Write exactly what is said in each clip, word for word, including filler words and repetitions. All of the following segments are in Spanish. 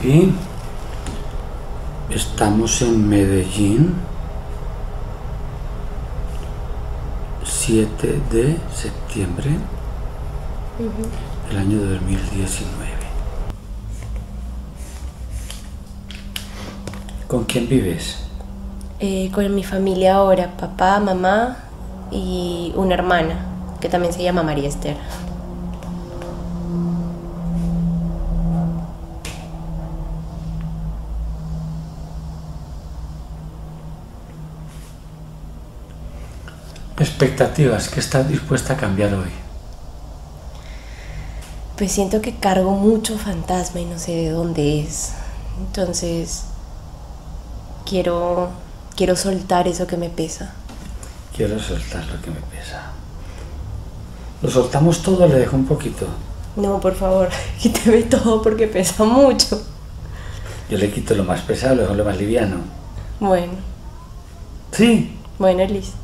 Y estamos en Medellín, siete de septiembre uh-huh. del año dos mil diecinueve. ¿Con quién vives? Eh, con mi familia ahora, papá, mamá y una hermana, que también se llama María Esther. Expectativas, ¿qué estás dispuesta a cambiar hoy? Pues siento que cargo mucho fantasma y no sé de dónde es. Entonces, quiero, quiero soltar eso que me pesa. Quiero soltar lo que me pesa. ¿Lo soltamos todo o le dejo un poquito? No, por favor, quíteme todo porque pesa mucho. Yo le quito lo más pesado, le dejo lo más liviano. Bueno. ¿Sí? Bueno, listo.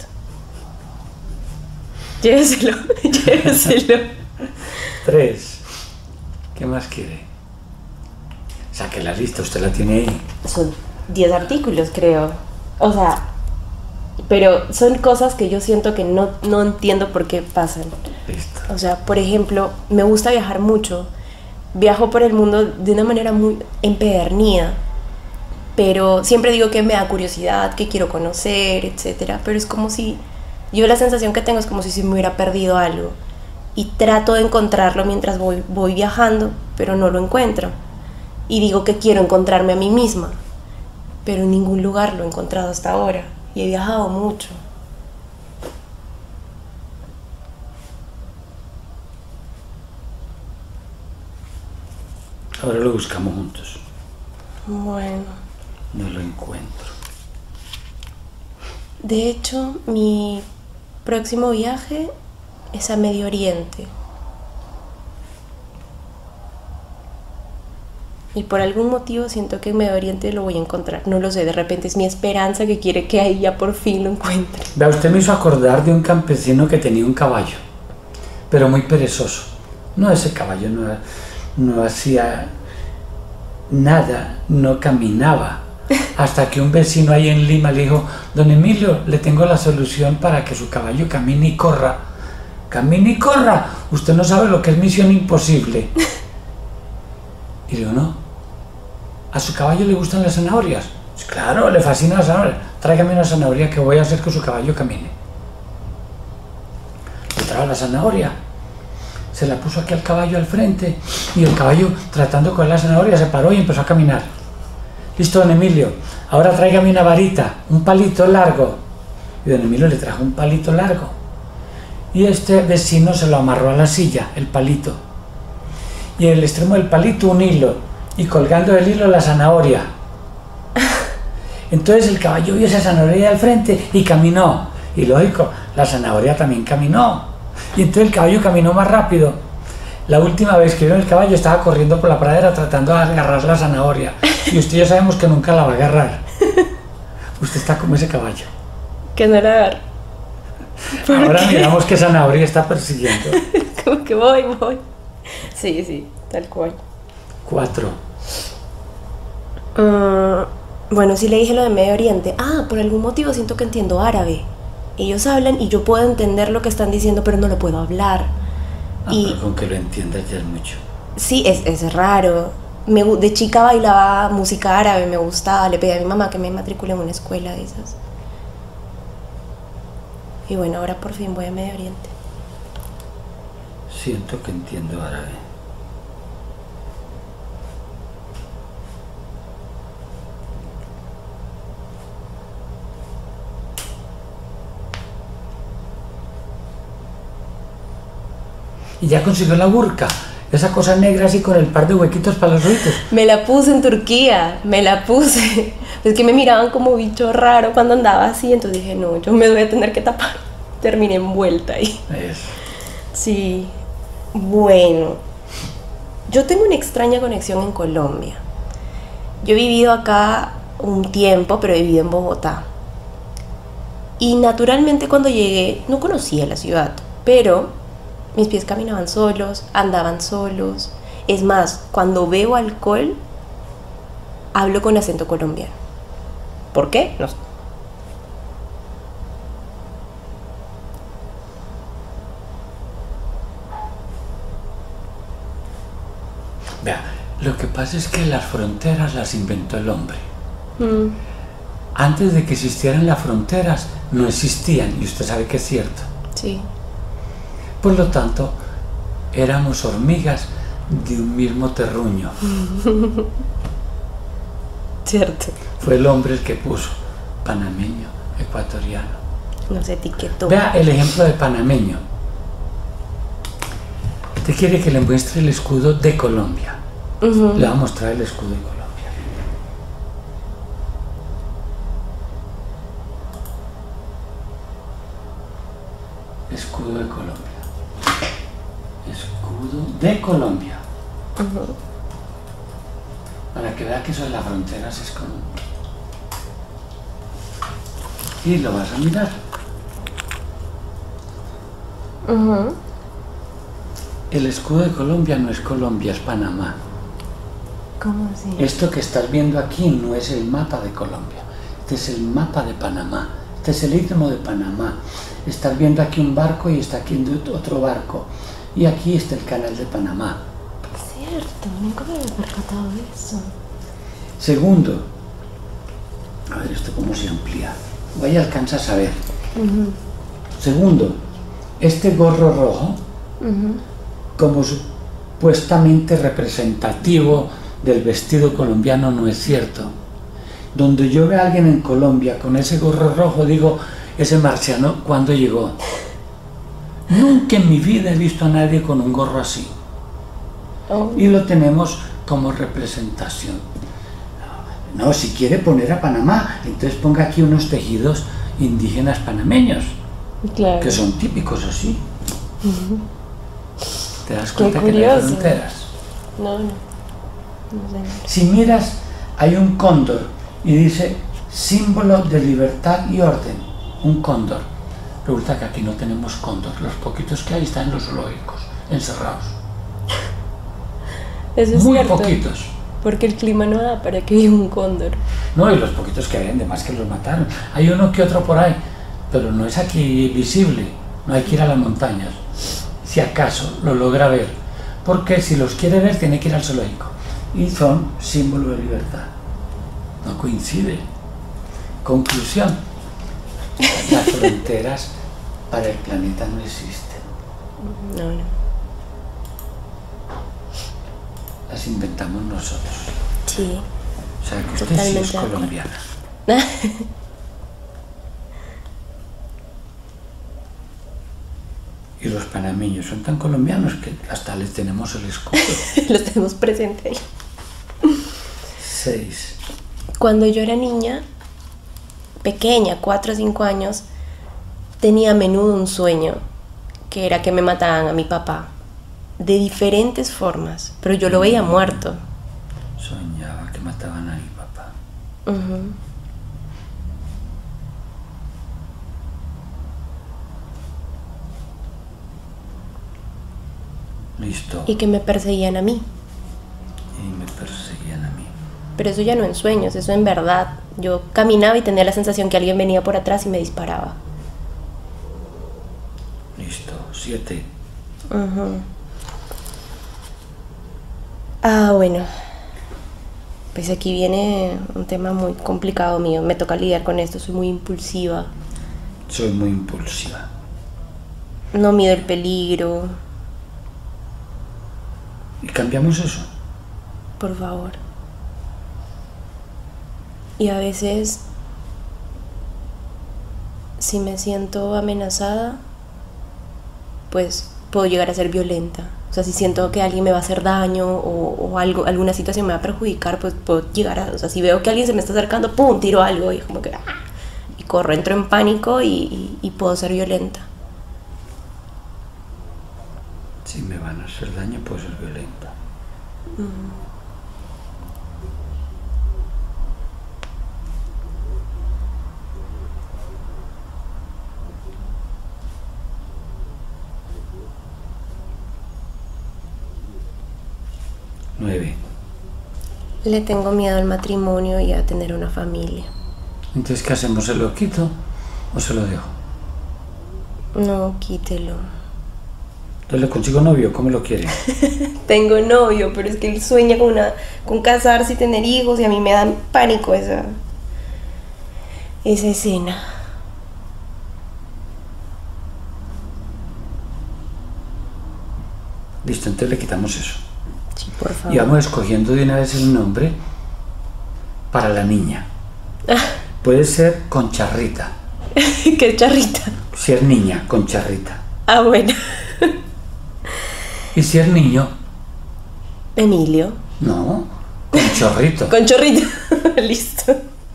Lléveselo, lléveselo. Tres. ¿Qué más quiere? Saque la lista, usted la tiene ahí. Son diez artículos, creo. O sea, pero son cosas que yo siento que no, no entiendo por qué pasan. Listo. O sea, por ejemplo, me gusta viajar mucho. Viajo por el mundo de una manera muy empedernida. Pero siempre digo que me da curiosidad, que quiero conocer, etcétera. Pero es como si... Yo la sensación que tengo es como si se me hubiera perdido algo. Y trato de encontrarlo mientras voy, voy viajando, pero no lo encuentro. Y digo que quiero encontrarme a mí misma. Pero en ningún lugar lo he encontrado hasta ahora. Y he viajado mucho. Ahora lo buscamos juntos. Bueno. No lo encuentro. De hecho, mi próximo viaje es a Medio Oriente. Y por algún motivo siento que en Medio Oriente lo voy a encontrar. No lo sé, de repente es mi esperanza que quiere que ahí ya por fin lo encuentre. Vea, usted me hizo acordar de un campesino que tenía un caballo, pero muy perezoso. No, ese caballo no, no hacía nada, no caminaba. Hasta que un vecino ahí en Lima le dijo: don Emilio, le tengo la solución para que su caballo camine y corra. Camine y corra. Usted no sabe lo que es misión imposible. Y digo, no. ¿A su caballo le gustan las zanahorias? Pues claro, le fascina la zanahoria. Tráigame una zanahoria que voy a hacer que su caballo camine. Le trajo la zanahoria. Se la puso aquí al caballo al frente. Y el caballo, tratando con la zanahoria, se paró y empezó a caminar. Listo, don Emilio, ahora tráigame una varita, un palito largo. Y don Emilio le trajo un palito largo. Y este vecino se lo amarró a la silla, el palito. Y en el extremo del palito un hilo. Y colgando del hilo la zanahoria. Entonces el caballo vio esa zanahoria al frente y caminó. Y lógico, la zanahoria también caminó. Y entonces el caballo caminó más rápido. La última vez que vio el caballo estaba corriendo por la pradera tratando de agarrar la zanahoria. Y usted ya sabemos que nunca la va a agarrar. Usted está como ese caballo. Que no la agarra. Ahora qué? Miramos qué zanahoria está persiguiendo. Como que voy, voy. Sí, sí, tal cual. Cuatro. Uh, bueno, sí le dije lo de Medio Oriente. Ah, por algún motivo siento que entiendo árabe. Ellos hablan y yo puedo entender lo que están diciendo, pero no lo puedo hablar. Ah, y pero con que lo entiendas ya es mucho. Sí, es, es raro. Me, de chica bailaba música árabe, me gustaba. Le pedí a mi mamá que me matricule en una escuela de esas. Y bueno, ahora por fin voy a Medio Oriente. Siento que entiendo árabe. Y ya consiguió la burka, esa cosa negra así con el par de huequitos para los oídos. Me la puse en Turquía, me la puse. Es que me miraban como bicho raro cuando andaba así, entonces dije, no, yo me voy a tener que tapar. Terminé envuelta ahí. Eso. Sí, bueno. Yo tengo una extraña conexión en Colombia. Yo he vivido acá un tiempo, pero he vivido en Bogotá. Y naturalmente cuando llegué no conocía la ciudad, pero mis pies caminaban solos, andaban solos. Es más, cuando bebo alcohol, hablo con acento colombiano. ¿Por qué? No sé. Vea, lo que pasa es que las fronteras las inventó el hombre. Mm. Antes de que existieran las fronteras, no existían, y usted sabe que es cierto. Sí. Por lo tanto, éramos hormigas de un mismo terruño. Cierto. Fue el hombre el que puso panameño, ecuatoriano. Nos etiquetó. Vea el ejemplo de panameño. Usted quiere que le muestre el escudo de Colombia. Uh-huh. Le va a mostrar el escudo de Colombia. Escudo de Colombia. Escudo de Colombia. Uh-huh. Para que vea que eso de las fronteras es como... Y lo vas a mirar. Uh-huh. El escudo de Colombia no es Colombia, es Panamá. ¿Cómo así? Esto que estás viendo aquí no es el mapa de Colombia. Este es el mapa de Panamá. Este es el istmo de Panamá. Estás viendo aquí un barco y está aquí otro barco. Y aquí está el canal de Panamá. Cierto, nunca me había percatado de eso. Segundo, a ver esto cómo se amplía. Vaya, alcanzas a ver. Uh-huh. Segundo, este gorro rojo, Uh-huh. como supuestamente representativo del vestido colombiano, no es cierto. Donde yo veo a alguien en Colombia con ese gorro rojo, digo, ese marciano, ¿cuándo llegó? Nunca en mi vida he visto a nadie con un gorro así. Oh. Y lo tenemos como representación. No, si quiere poner a Panamá, entonces ponga aquí unos tejidos indígenas panameños, Claro. que son típicos así. Uh-huh. ¿Te das Qué cuenta que no hay curioso. fronteras? No, no. No sé. Si miras, hay un cóndor y dice símbolo de libertad y orden, un cóndor. Resulta que aquí no tenemos cóndor, los poquitos que hay están en los zoológicos, encerrados. Eso es Muy cierto. poquitos. Porque el clima no da para que haya un cóndor. No, y los poquitos que hay, además que los mataron. Hay uno que otro por ahí, pero no es aquí visible, no hay que ir a las montañas. Si acaso lo logra ver, porque si los quiere ver tiene que ir al zoológico. Y son símbolo de libertad. No coincide. Conclusión, las fronteras para el planeta no existen. No, no. Las inventamos nosotros. Sí. O sea que usted sí Totalmente es de acuerdo. colombiana. Y los panameños son tan colombianos que hasta les tenemos el escudo. Los tenemos presente ahí. Seis. Cuando yo era niña, pequeña, cuatro o cinco años, tenía a menudo un sueño, que era que me mataban a mi papá, de diferentes formas, pero yo lo veía muerto. Soñaba que mataban a mi papá. Uh-huh. Listo. Y que me perseguían a mí. Y me perseguían a mí. Pero eso ya no en sueños, eso en verdad. Yo caminaba y tenía la sensación que alguien venía por atrás y me disparaba. Listo. Siete. Uh-huh. Ah, bueno. Pues aquí viene un tema muy complicado mío. Me toca lidiar con esto, soy muy impulsiva. Soy muy impulsiva. No mido el peligro. ¿Y cambiamos eso? Por favor. Y a veces, si me siento amenazada, pues puedo llegar a ser violenta. O sea, si siento que alguien me va a hacer daño o, o algo, alguna situación me va a perjudicar, pues puedo llegar a... O sea, si veo que alguien se me está acercando, ¡pum!, tiro algo y es como que... ¡ah! Y corro, entro en pánico y, y, y puedo ser violenta. Si me van a hacer daño, puedo ser violenta. Mm. Nueve. Le tengo miedo al matrimonio y a tener una familia. Entonces, ¿qué hacemos? ¿Se lo quito o se lo dejo? No, quítelo. Entonces le consigo novio, ¿cómo lo quiere? Tengo novio, pero es que él sueña con, una, con casarse y tener hijos y a mí me da pánico esa, esa escena. Listo, entonces le quitamos eso. Sí, por favor. Y vamos escogiendo de una vez el nombre para la niña. Puede ser Concharrita. ¿Qué charrita? Si es niña, Concharrita. Ah, bueno. Y si es niño, Emilio. no, Conchorrito. Con chorrito. Listo.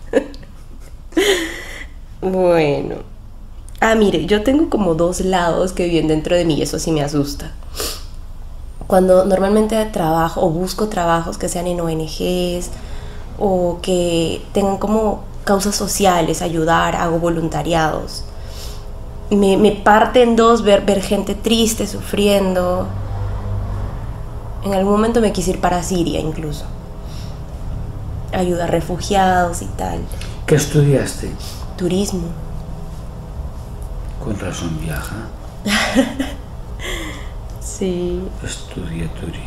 Bueno. Ah, mire, yo tengo como dos lados que viven dentro de mí y eso sí me asusta. Cuando normalmente trabajo o busco trabajos que sean en O N Ges o que tengan como causas sociales, ayudar, hago voluntariados. Me, me parte en dos ver, ver gente triste, sufriendo. En algún momento me quise ir para Siria incluso. Ayudar a refugiados y tal. ¿Qué estudiaste? Turismo. Con razón viaja. Sí. Estudié turismo.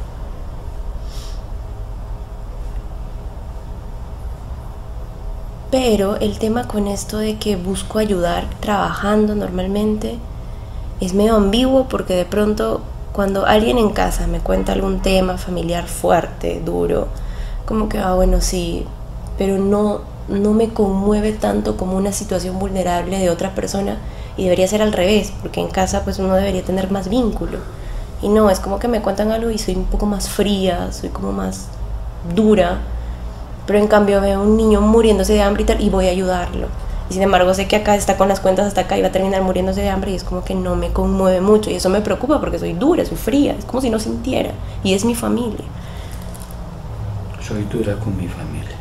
Pero el tema con esto de que busco ayudar trabajando normalmente es medio ambiguo porque de pronto cuando alguien en casa me cuenta algún tema familiar fuerte, duro, como que, ah, bueno, sí, pero no, no me conmueve tanto como una situación vulnerable de otra persona y debería ser al revés, porque en casa pues uno debería tener más vínculo. Y no, es como que me cuentan algo y soy un poco más fría, soy como más dura. Pero en cambio veo a un niño muriéndose de hambre y tal y voy a ayudarlo. Y sin embargo sé que acá está con las cuentas hasta acá y va a terminar muriéndose de hambre y es como que no me conmueve mucho. Y eso me preocupa porque soy dura, soy fría, es como si no sintiera. Y es mi familia. Soy dura con mi familia.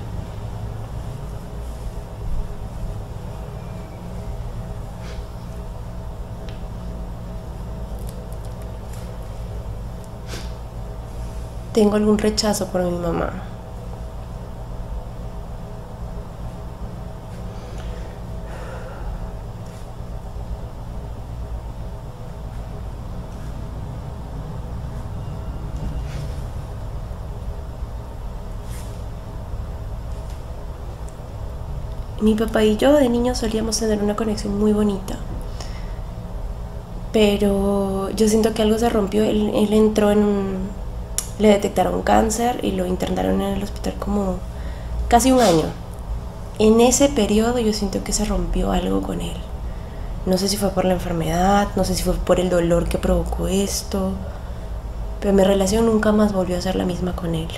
Tengo algún rechazo por mi mamá. Mi papá y yo de niños solíamos tener una conexión muy bonita. Pero yo siento que algo se rompió. Él, él entró en un... Le detectaron cáncer y lo internaron en el hospital como casi un año. En ese periodo yo siento que se rompió algo con él. No sé si fue por la enfermedad, no sé si fue por el dolor que provocó esto. Pero mi relación nunca más volvió a ser la misma con él.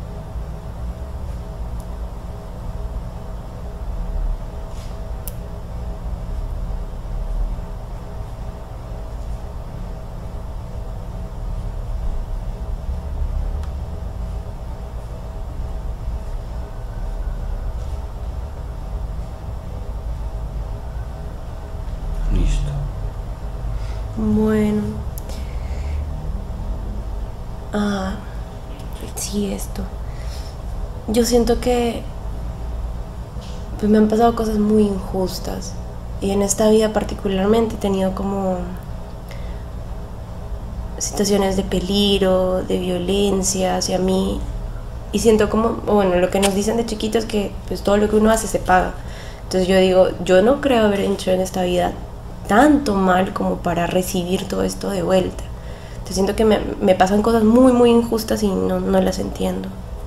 Listo. Bueno. Ah, sí, esto. Yo siento que pues me han pasado cosas muy injustas. Y en esta vida particularmente he tenido como situaciones de peligro, de violencia hacia mí. Y siento como, bueno, lo que nos dicen de chiquitos es que pues todo lo que uno hace se paga. Entonces yo digo, yo no creo haber hecho en esta vida tanto mal como para recibir todo esto de vuelta. Entonces siento que me, me pasan cosas muy, muy injustas y no, no las entiendo.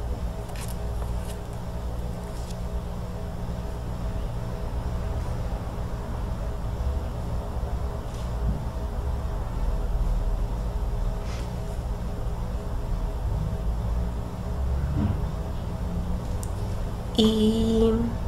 Y...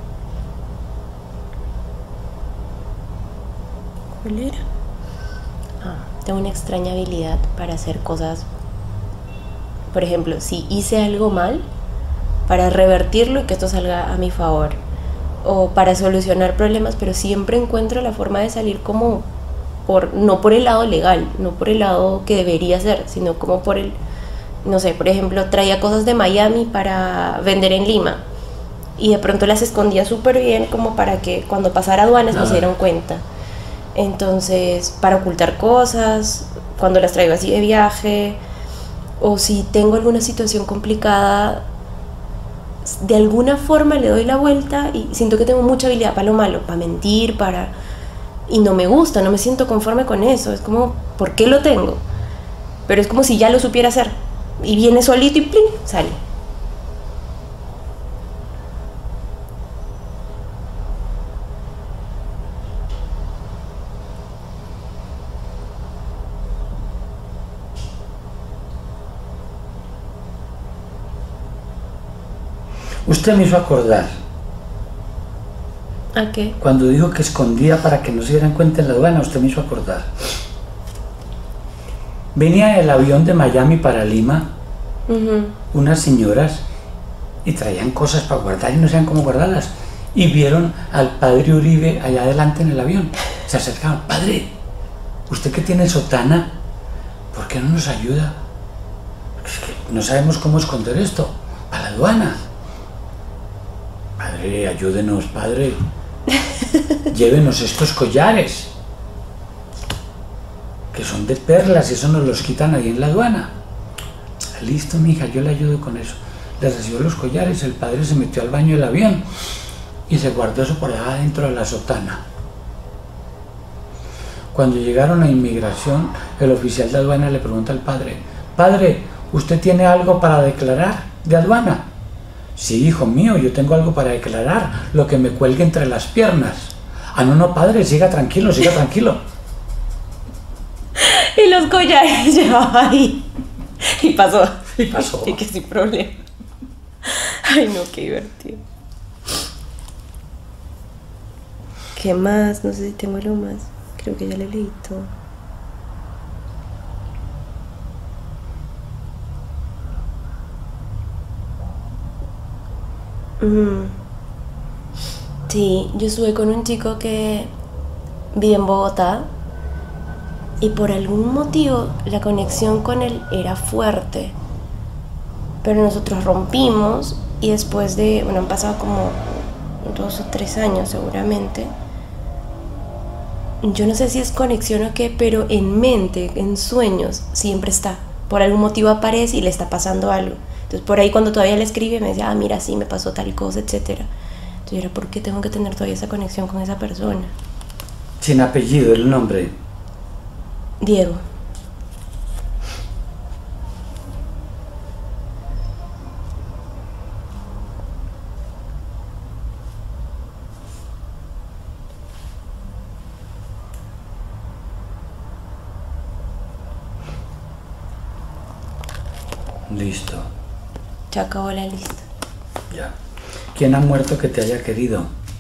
¿cuál era? Ah, tengo una extraña habilidad para hacer cosas. Por ejemplo, si hice algo mal, para revertirlo y que esto salga a mi favor. O para solucionar problemas, pero siempre encuentro la forma de salir como por, no por el lado legal, no por el lado que debería ser, sino como por el no sé, por ejemplo, traía cosas de Miami para vender en Lima y de pronto las escondía súper bien como para que cuando pasara aduanas no se dieran cuenta. Entonces, para ocultar cosas, cuando las traigo así de viaje, o si tengo alguna situación complicada, de alguna forma le doy la vuelta y siento que tengo mucha habilidad para lo malo, para mentir, para... y no me gusta, no me siento conforme con eso. Es como, ¿por qué lo tengo? Pero es como si ya lo supiera hacer. Y viene solito y ¡plin! Sale. Usted me hizo acordar. ¿A qué? Cuando dijo que escondía para que no se dieran cuenta en la aduana, usted me hizo acordar. Venía el avión de Miami para Lima, uh-huh. unas señoras, y traían cosas para guardar y no sabían cómo guardarlas. Y vieron al padre Uribe allá adelante en el avión. Se acercaron: padre, usted que tiene sotana, ¿por qué no nos ayuda? Es que no sabemos cómo esconder esto para la aduana. Padre, ayúdenos, padre. Llévenos estos collares, que son de perlas, y eso nos los quitan ahí en la aduana. Listo, mija, yo le ayudo con eso. Le recibió los collares, el padre se metió al baño del avión y se guardó eso por allá dentro de la sotana. Cuando llegaron a inmigración, el oficial de aduana le pregunta al padre: padre, ¿usted tiene algo para declarar de aduana? Sí, hijo mío, yo tengo algo para declarar, lo que me cuelgue entre las piernas. Ah, no, no, padre, siga tranquilo, siga tranquilo. Y los collares llevaba ahí. Y pasó. Y pasó. Y que sin problema. Ay, no, qué divertido. ¿Qué más? No sé si tengo algo más. Creo que ya le leí todo. Mm. Sí, yo estuve con un chico que vive en Bogotá y por algún motivo la conexión con él era fuerte, pero nosotros rompimos y después de, bueno, han pasado como dos o tres años seguramente. Yo no sé si es conexión o qué, pero en mente, en sueños, siempre está. Por algún motivo aparece y le está pasando algo. Entonces por ahí cuando todavía le escribe me decía: ah, mira, sí, me pasó tal cosa, etcétera. Entonces yo era: ¿por qué tengo que tener todavía esa conexión con esa persona? Sin apellido, el nombre. Diego. Listo. Ya acabó la lista. Ya. ¿Quién ha muerto que te haya querido?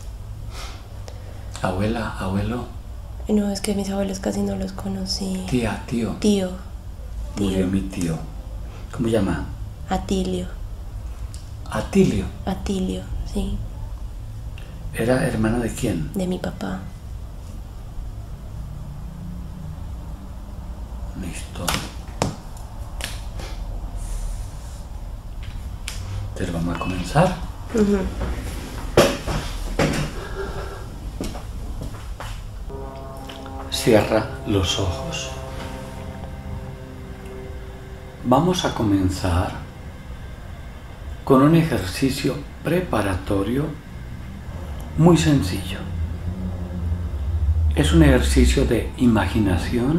¿Abuela, abuelo? No, es que mis abuelos casi no los conocí. Tía, tío. Tío. tío. Murió mi tío. ¿Cómo se llama? Atilio. Atilio. Atilio, sí. ¿Era hermano de quién? De mi papá. Listo. Entonces vamos a comenzar. Uh-huh. Cierra los ojos. Vamos a comenzar con un ejercicio preparatorio muy sencillo. Es un ejercicio de imaginación,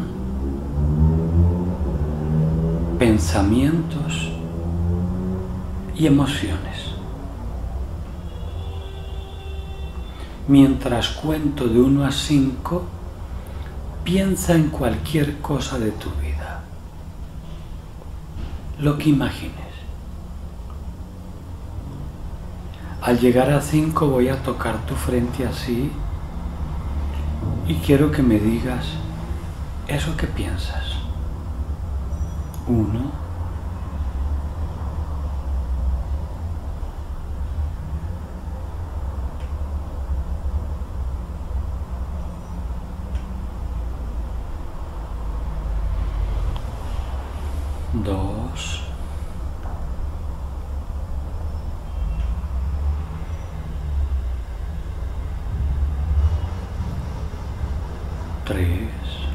pensamientos y emociones. Mientras cuento de uno a cinco, piensa en cualquier cosa de tu vida, lo que imagines. Al llegar a cinco voy a tocar tu frente así y quiero que me digas eso que piensas. Uno. Dos. tres,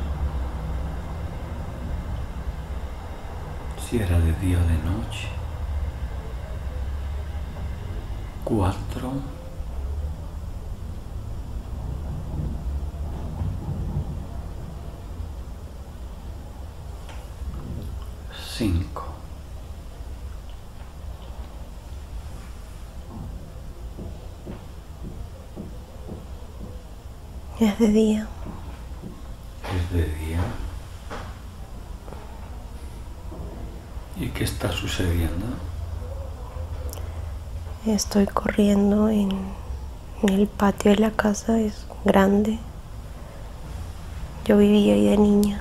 si era de día o de noche, cuatro, cinco, es de día. es de día. ¿Y qué está sucediendo? Estoy corriendo en, en el patio de la casa, es grande. Yo vivía ahí de niña.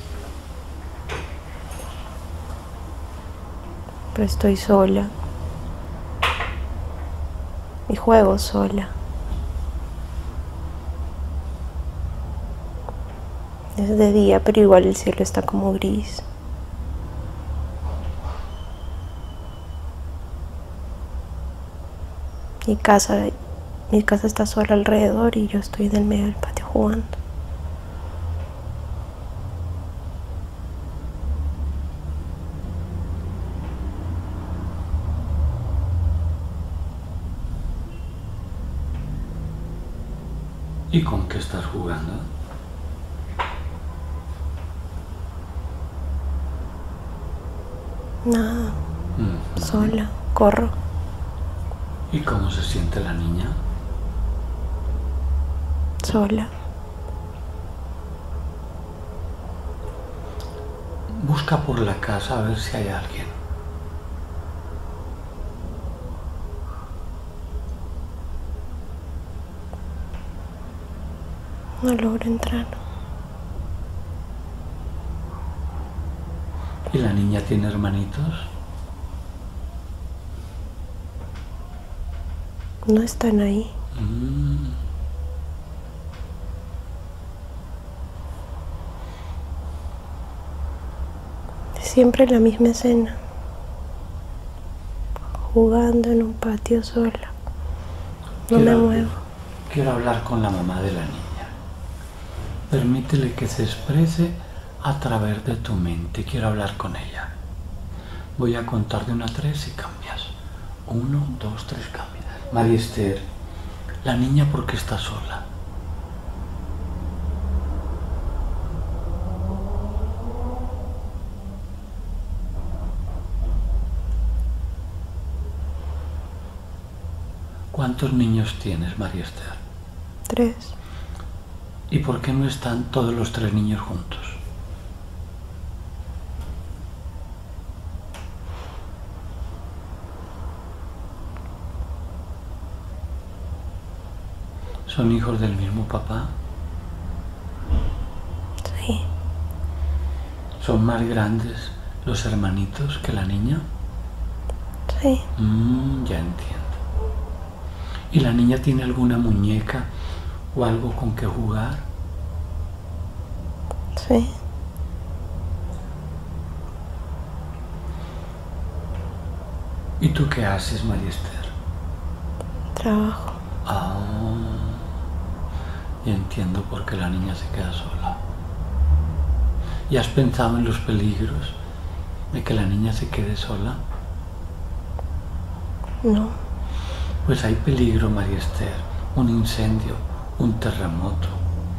Pero estoy sola. Y juego sola. Es de día, pero igual el cielo está como gris. Mi casa, mi casa está sola alrededor y yo estoy en el medio del patio jugando. ¿Y con qué estás jugando? Nada, Mm. sola, corro. ¿Y cómo se siente la niña? Sola. Busca por la casa a ver si hay alguien. No logro entrar. ¿Y la niña tiene hermanitos? No están ahí. Mm. Siempre la misma escena. Jugando en un patio sola. No me Quiero- muevo. Quiero hablar con la mamá de la niña. Permítele que se exprese a través de tu mente. Quiero hablar con ella. Voy a contar de una a tres y cambias. Uno, dos, tres, cambias. María Esther, la niña, ¿por qué está sola? ¿Cuántos niños tienes, María Esther? Tres. ¿Y por qué no están todos los tres niños juntos? ¿Son hijos del mismo papá? Sí. ¿Son más grandes los hermanitos que la niña? Sí. Mm, ya entiendo. ¿Y la niña tiene alguna muñeca o algo con que jugar? Sí. ¿Y tú qué haces, María Esther? Trabajo. Ah, ya entiendo por qué la niña se queda sola. ¿Y has pensado en los peligros de que la niña se quede sola? No. Pues hay peligro, María Esther. Un incendio, un terremoto,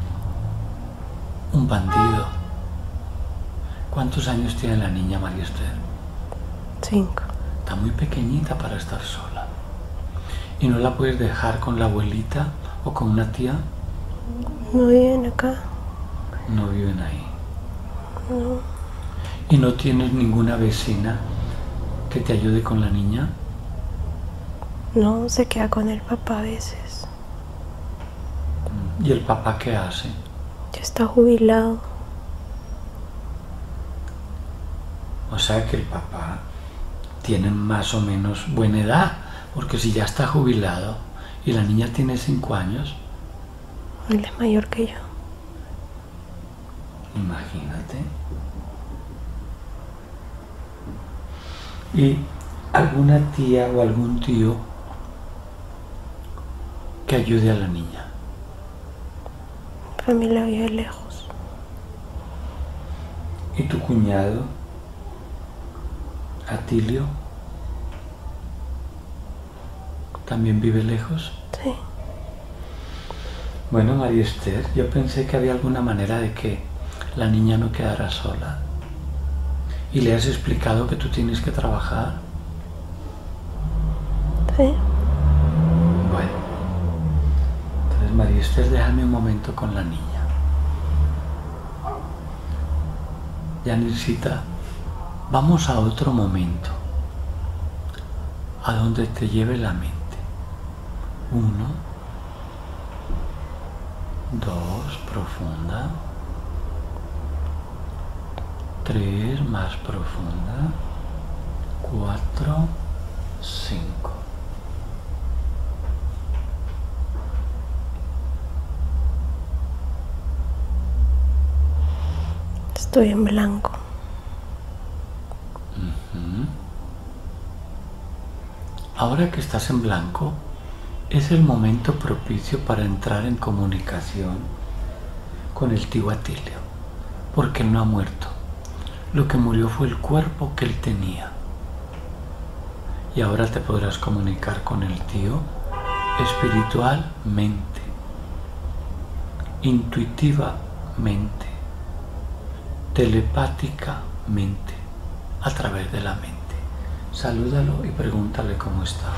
un bandido. ¿Cuántos años tiene la niña, María Esther? Cinco. Está muy pequeñita para estar sola. ¿Y no la puedes dejar con la abuelita o con una tía? No viven acá. No viven ahí. No. ¿Y no tienes ninguna vecina que te ayude con la niña? No, se queda con el papá a veces. ¿Y el papá qué hace? Ya está jubilado. O sea que el papá tiene más o menos buena edad, porque si ya está jubilado y la niña tiene cinco años, Él es mayor que yo. imagínate. ¿Y alguna tía o algún tío que ayude a la niña? Mi familia vive lejos. ¿Y tu cuñado, Atilio, también vive lejos? Sí. Bueno, María Esther, yo pensé que había alguna manera de que la niña no quedara sola. ¿Y le has explicado que tú tienes que trabajar? Sí. Bueno, entonces María Esther, déjame un momento con la niña. Yanircita, vamos a otro momento, a donde te lleve la mente. Uno, dos, profunda. Tres, más profunda. Cuatro, cinco. Estoy en blanco. Uh-huh. Ahora que estás en blanco, es el momento propicio para entrar en comunicación con el tío Atilio, porque él no ha muerto. Lo que murió fue el cuerpo que él tenía. Y ahora te podrás comunicar con el tío espiritualmente, intuitivamente, telepáticamente, a través de la mente. Salúdalo y pregúntale cómo está.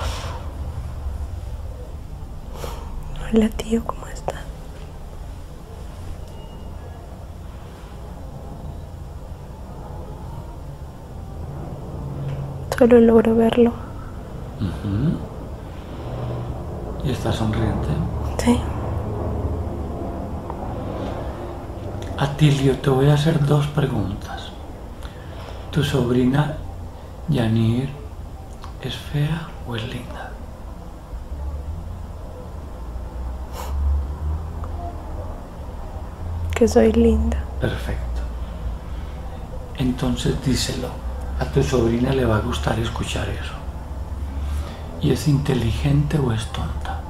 Hola tío, ¿cómo estás? Solo logro verlo. Uh-huh. ¿Y está sonriente? Sí. Atilio, te voy a hacer dos preguntas. ¿Tu sobrina Yanir es fea o es linda? Que soy linda. Perfecto. Entonces díselo. A tu sobrina le va a gustar escuchar eso. ¿Y es inteligente o es tonta?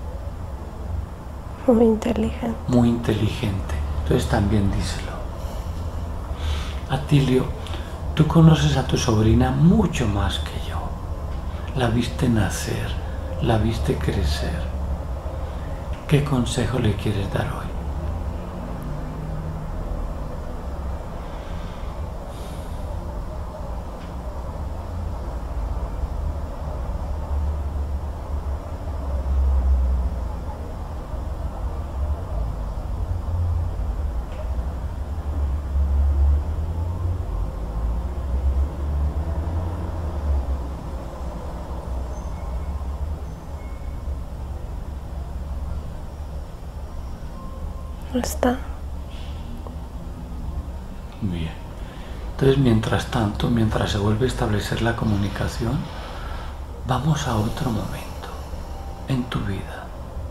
Muy inteligente. Muy inteligente. Entonces también díselo. Atilio, tú conoces a tu sobrina mucho más que yo. La viste nacer, la viste crecer. ¿Qué consejo le quieres dar hoy? No está. Bien. Entonces, mientras tanto, mientras se vuelve a establecer la comunicación, vamos a otro momento en tu vida.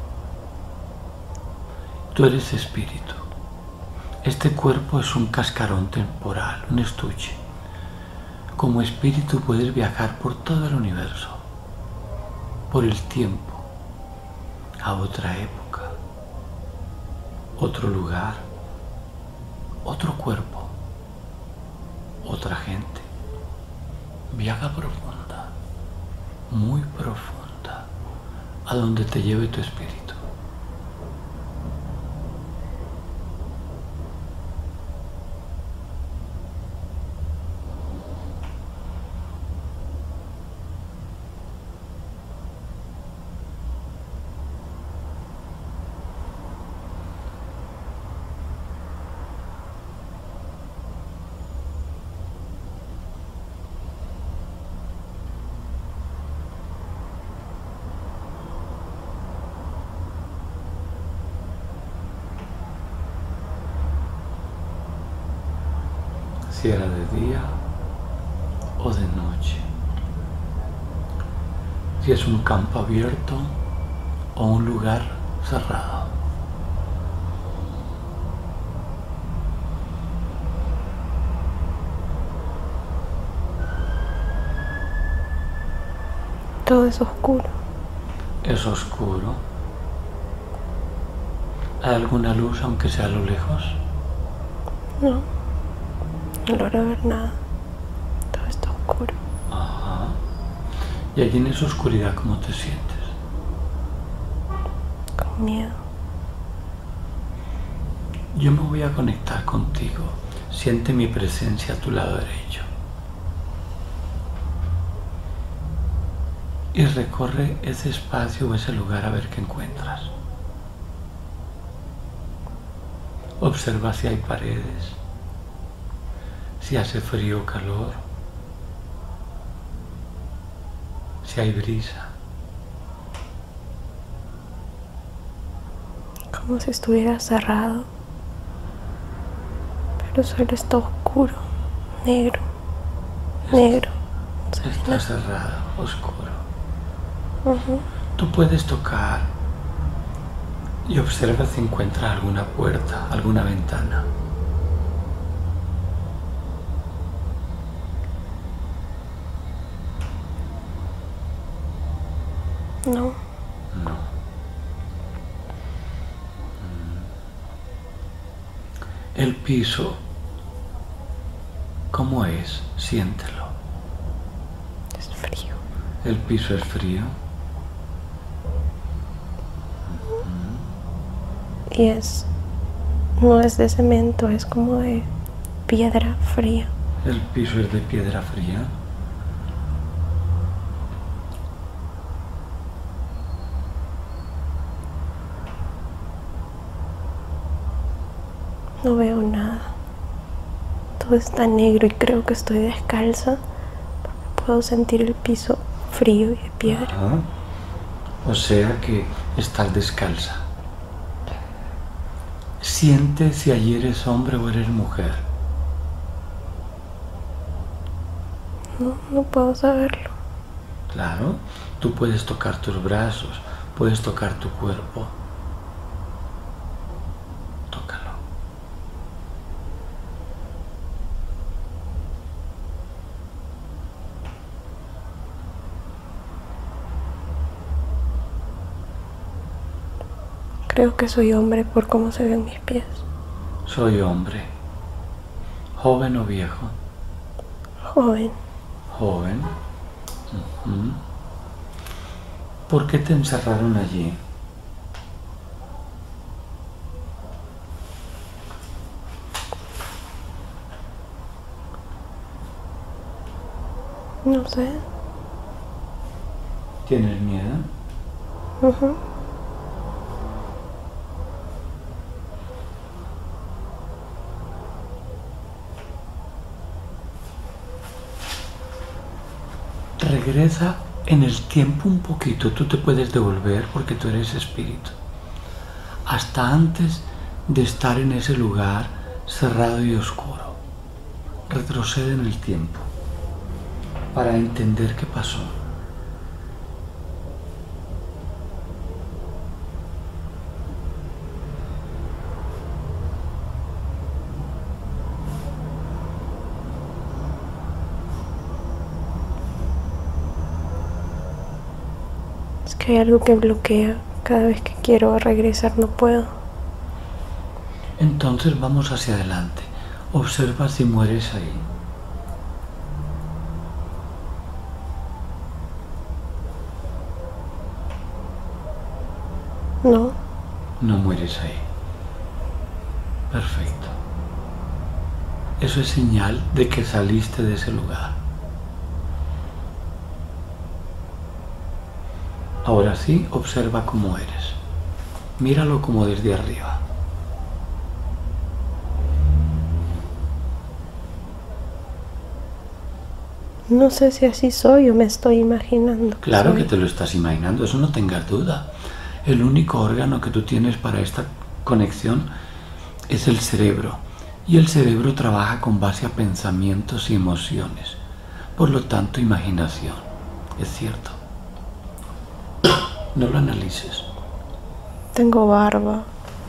Tú eres espíritu. Este cuerpo es un cascarón temporal, un estuche. Como espíritu puedes viajar por todo el universo, por el tiempo, a otra época, otro lugar, otro cuerpo, otra gente. Viaja profunda, muy profunda, a donde te lleve tu espíritu. Si era de día o de noche, si es un campo abierto o un lugar cerrado. Todo es oscuro. Es oscuro. ¿Hay alguna luz aunque sea a lo lejos? No. No logro ver nada. Todo está oscuro. Ajá. Y allí en esa oscuridad, ¿cómo te sientes? Con miedo. Yo me voy a conectar contigo. Siente mi presencia a tu lado derecho. Y recorre ese espacio o ese lugar a ver qué encuentras. Observa si hay paredes, si hace frío o calor, si hay brisa. Como si estuviera cerrado. Pero solo está oscuro, negro, negro. Está cerrado, oscuro. Uh-huh. Tú puedes tocar y observa si encuentras alguna puerta, alguna ventana. No. No. El piso, ¿cómo es? Siéntelo. Es frío. El piso es frío. Y es, no es de cemento, es como de piedra fría. El piso es de piedra fría. No veo nada. Todo está negro y creo que estoy descalza porque puedo sentir el piso frío y de piedra. Ajá. O sea que estás descalza. Siente si allí eres hombre o eres mujer. No, no puedo saberlo. Claro, tú puedes tocar tus brazos, puedes tocar tu cuerpo. Tócalo. Creo que soy hombre por cómo se ven mis pies. Soy hombre. ¿Joven o viejo? Joven. Joven. Uh-huh. ¿Por qué te encerraron allí? No sé. ¿Tienes miedo? Uh-huh. Regresa en el tiempo un poquito, tú te puedes devolver porque tú eres espíritu. Hasta antes de estar en ese lugar cerrado y oscuro. Retrocede en el tiempo para entender qué pasó. Es que hay algo que bloquea. Cada vez que quiero regresar no puedo. Entonces vamos hacia adelante. Observa si mueres ahí. No. No mueres ahí. Perfecto. Eso es señal de que saliste de ese lugar. Ahora sí, observa cómo eres. Míralo como desde arriba. No sé si así soy o me estoy imaginando. Claro soy. que te lo estás imaginando, eso no tengas duda. El único órgano que tú tienes para esta conexión es el cerebro. Y el cerebro trabaja con base a pensamientos y emociones. Por lo tanto, imaginación. Es cierto. No lo analices. Tengo barba.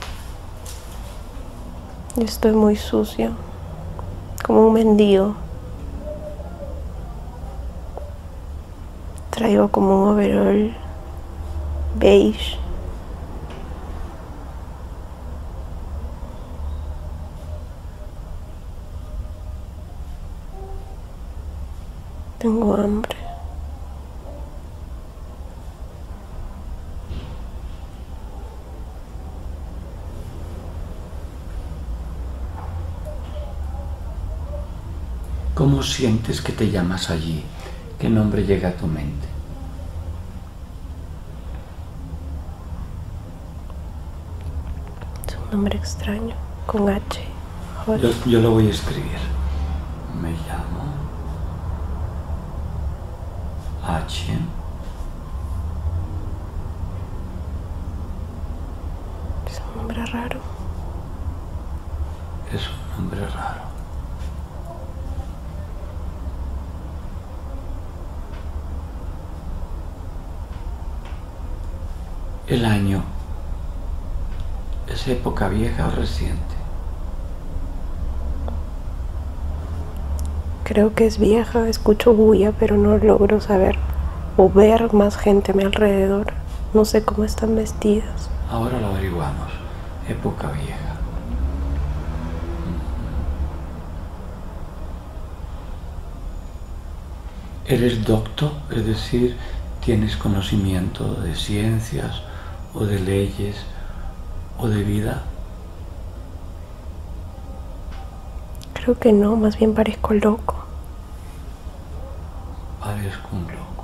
Y estoy muy sucia. Como un mendigo. Traigo como un overol beige. Tengo hambre. ¿Cómo sientes que te llamas allí? ¿Qué nombre llega a tu mente? Es un nombre extraño, con H. Yo, yo lo voy a escribir. Me llamo H. Es un nombre raro. Es un nombre raro. El año, ¿es época vieja o reciente? Creo que es vieja, escucho bulla, pero no logro saber o ver más gente a mi alrededor. No sé cómo están vestidas. Ahora lo averiguamos. Época vieja. ¿Eres docto? Es decir, ¿tienes conocimiento de ciencias o de leyes o de vida? Creo que no, más bien parezco loco. Parezco un loco.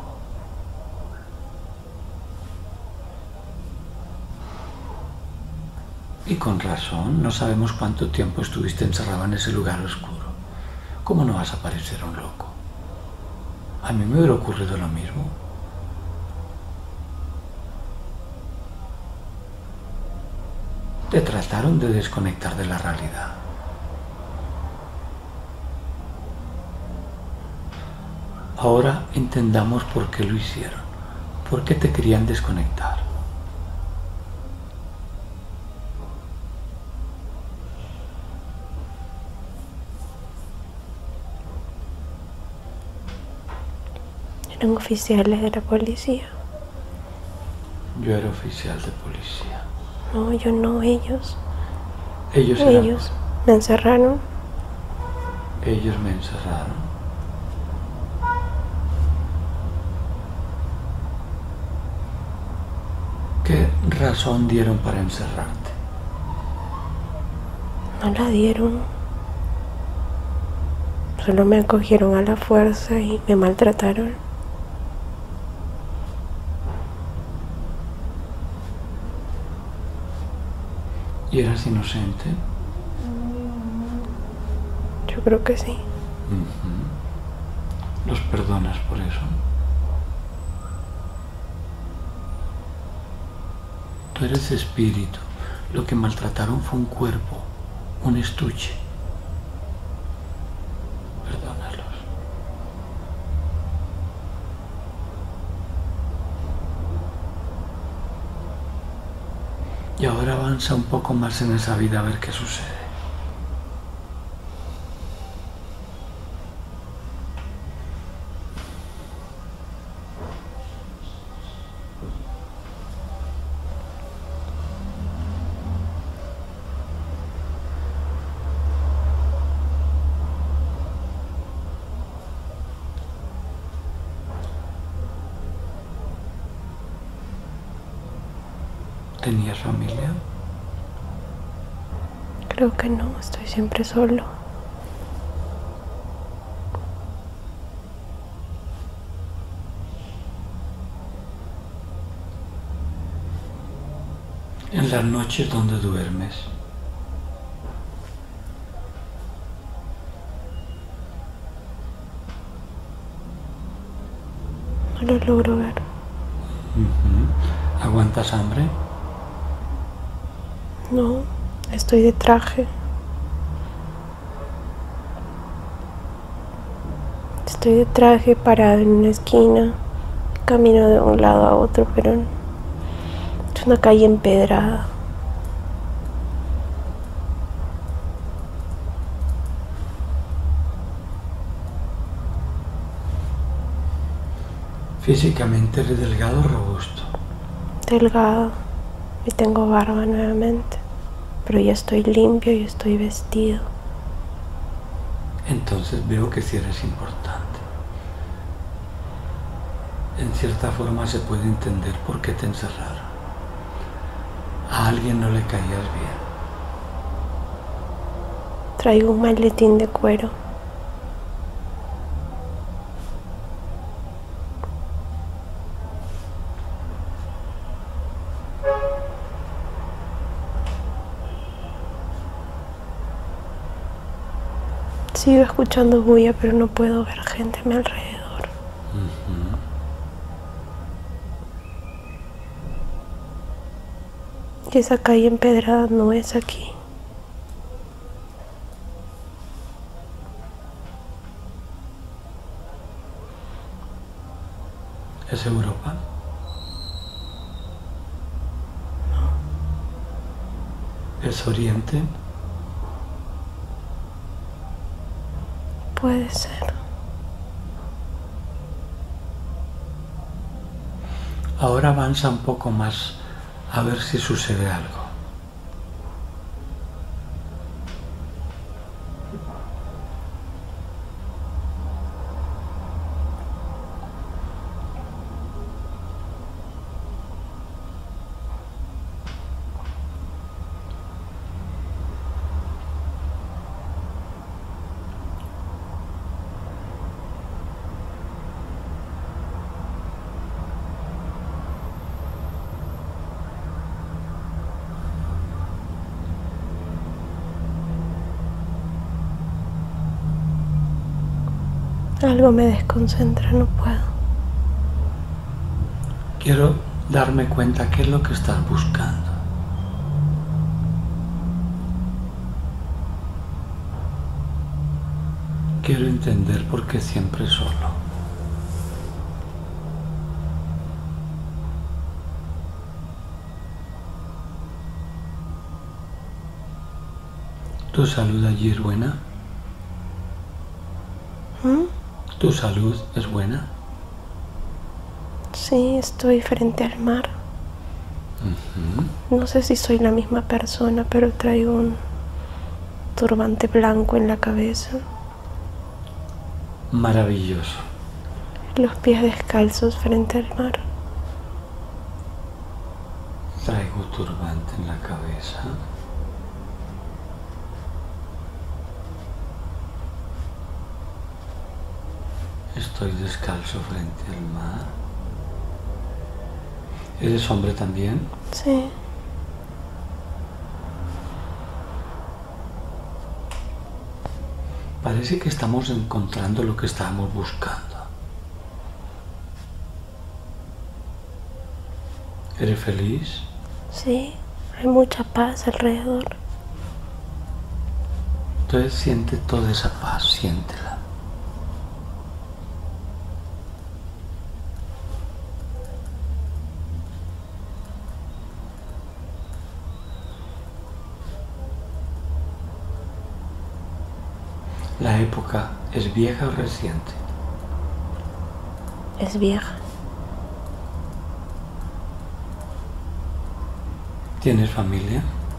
Y con razón, no sabemos cuánto tiempo estuviste encerrado en ese lugar oscuro. ¿Cómo no vas a parecer un loco? A mí me hubiera ocurrido lo mismo. Te trataron de desconectar de la realidad. Ahora entendamos por qué lo hicieron. ¿Por qué te querían desconectar? Eran oficiales de la policía. Yo era oficial de policía. No, yo no, ellos. Ellos eran... Ellos me encerraron. Ellos me encerraron. ¿Qué razón dieron para encerrarte? No la dieron. Solo me acogieron a la fuerza y me maltrataron. ¿Y eras inocente? Yo creo que sí. Uh-huh. ¿Los perdonas por eso? Tú eres espíritu. Lo que maltrataron fue un cuerpo, un estuche. Perdónalos. Y ahora avanza un poco más en esa vida a ver qué sucede. ¿Tenías familia? Creo que no, estoy siempre solo. En las noches donde duermes, No lo logro ver. uh-huh. ¿Aguantas hambre? No, estoy de traje. Estoy de traje parado en una esquina. Camino de un lado a otro, pero es una calle empedrada. Físicamente eres delgado o robusto. Delgado y tengo barba nuevamente, pero ya estoy limpio y estoy vestido. Entonces veo que sí eres importante. En cierta forma se puede entender por qué te encerraron. A alguien no le caías bien. Traigo un maletín de cuero. Sigo escuchando bulla, pero no puedo ver gente a mi alrededor. Uh-huh. Y esa calle empedrada no es aquí. ¿Es Europa? No. ¿Es Oriente? Puede ser. Ahora avanza un poco más a ver si sucede algo. Algo me desconcentra, no puedo. Quiero darme cuenta qué es lo que estás buscando. Quiero entender por qué siempre solo. ¿Tu salud allí es buena? ¿Mm? ¿Tu salud es buena? Sí, estoy frente al mar. Uh-huh. No sé si soy la misma persona, pero traigo un turbante blanco en la cabeza. Maravilloso. Los pies descalzos frente al mar. Traigo turbante en la cabeza. Estoy descalzo frente al mar. ¿Eres hombre también? Sí. Parece que estamos encontrando lo que estábamos buscando. ¿Eres feliz? Sí, hay mucha paz alrededor. Entonces siente toda esa paz, siéntela. ¿La época es vieja o reciente? Es vieja. ¿Tienes familia?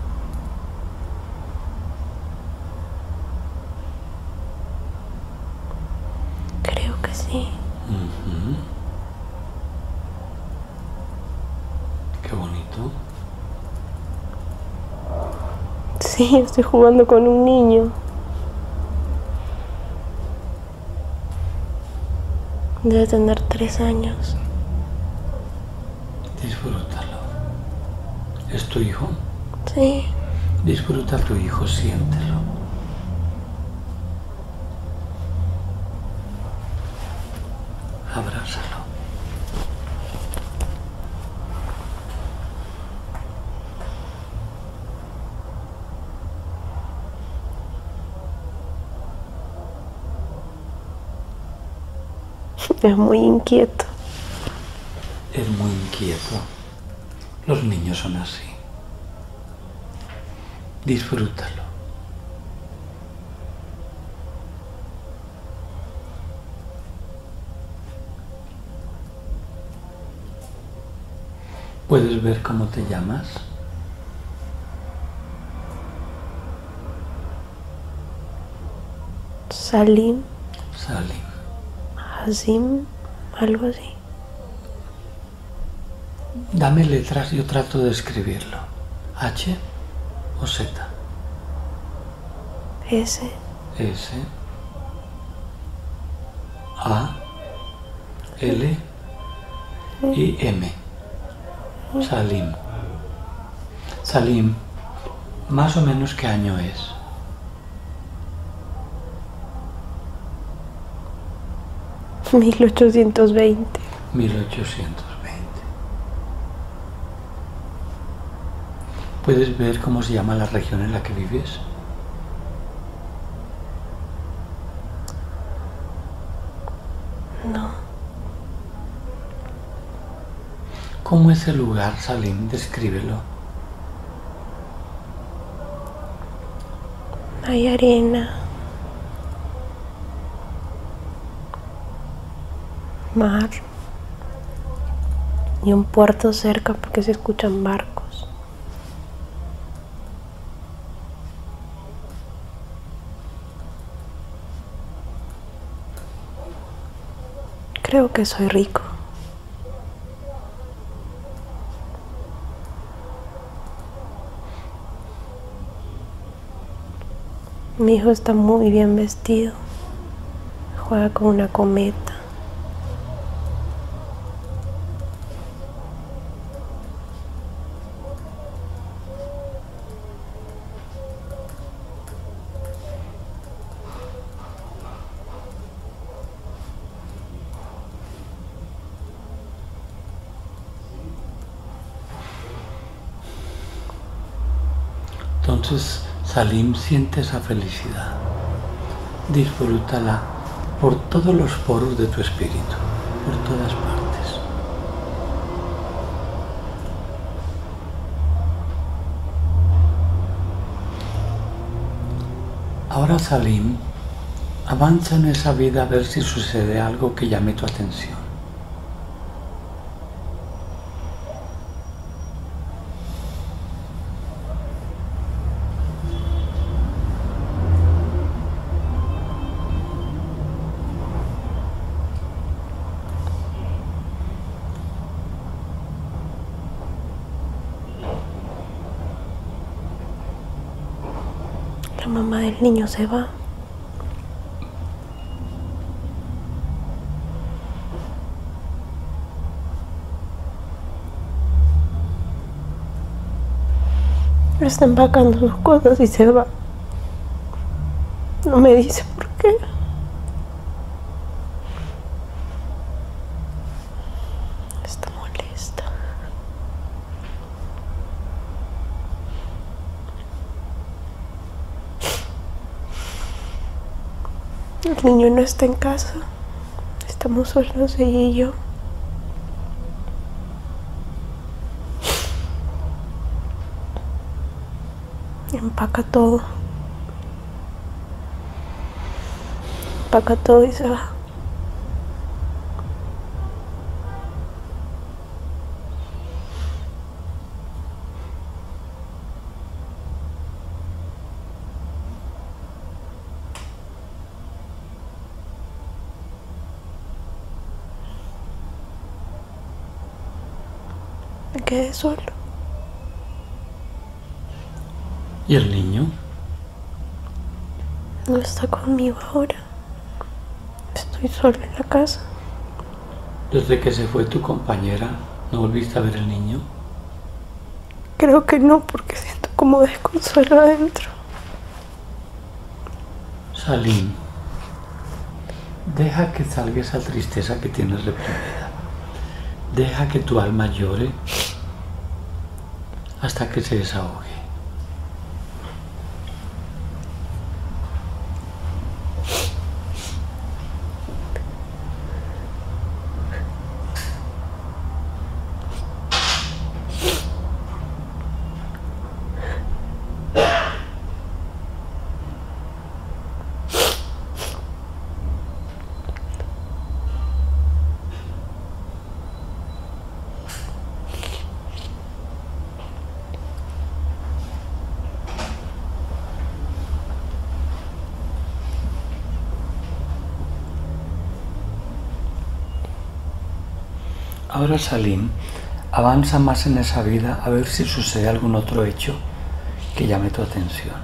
Creo que sí. Uh-huh. Qué bonito. Sí, estoy jugando con un niño. Debe tener tres años. Disfrútalo. ¿Es tu hijo? Sí. Disfruta a tu hijo, siéntelo. Abrázalo. Es muy inquieto. Es muy inquieto. Los niños son así. Disfrútalo. ¿Puedes ver cómo te llamas? Salim, Salim. Hazim, algo así. Dame letras, yo trato de escribirlo. ¿H o Z? S. S. A. L. Y M. Salim. Salim, ¿más o menos qué año es? mil ochocientos veinte. mil ochocientos veinte. ¿Puedes ver cómo se llama la región en la que vives? No. ¿Cómo es el lugar, Salim? Descríbelo. Hay arena, mar y un puerto cerca porque se escuchan barcos. Creo que soy rico. Mi hijo está muy bien vestido. Juega con una cometa. Entonces, Salim siente esa felicidad. Disfrútala por todos los poros de tu espíritu, por todas partes. Ahora, Salim, avanza en esa vida a ver si sucede algo que llame tu atención. La mamá del niño se va. Está empacando sus cosas y se va. No me dice por qué. Está molesta. El niño no está en casa. Estamos solos ella y yo. Empaca todo. Empaca todo y se va. Me quedé solo. ¿Y el niño? No está conmigo ahora. Estoy solo en la casa. Desde que se fue tu compañera, ¿no volviste a ver el niño? Creo que no, porque siento como desconsuelo adentro. Salim, deja que salga esa tristeza que tienes reprimida. Deja que tu alma llore hasta que se desahogue. Ahora, Salim, Avanza más en esa vida a ver si sucede algún otro hecho que llame tu atención.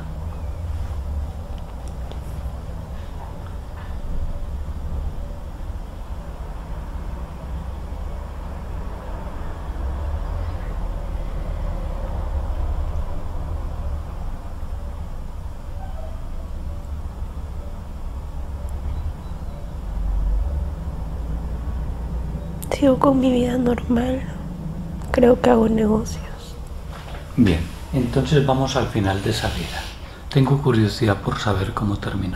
Sigo con mi vida normal. Creo que hago negocios. Bien, entonces vamos al final de esa vida. Tengo curiosidad por saber cómo terminó.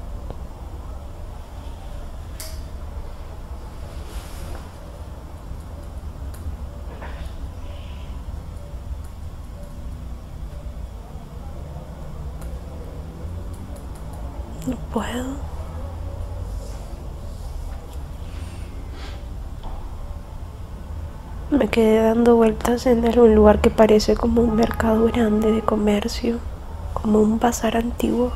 No puedo. Me quedé dando vueltas en un lugar que parece como un mercado grande de comercio, como un bazar antiguo.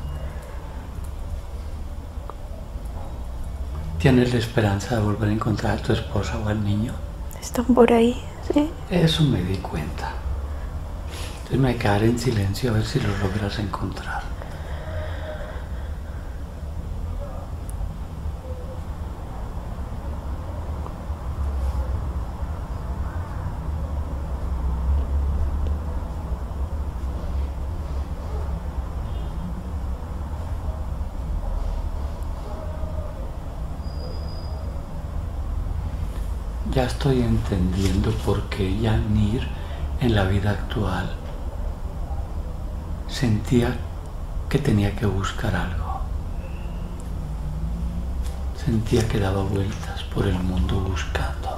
¿Tienes la esperanza de volver a encontrar a tu esposa o al niño? Están por ahí, sí. Eso me di cuenta. Entonces me voy a quedar en silencio a ver si los logras encontrar. Ya estoy entendiendo por qué Yanir en la vida actual sentía que tenía que buscar algo. Sentía que daba vueltas por el mundo buscando.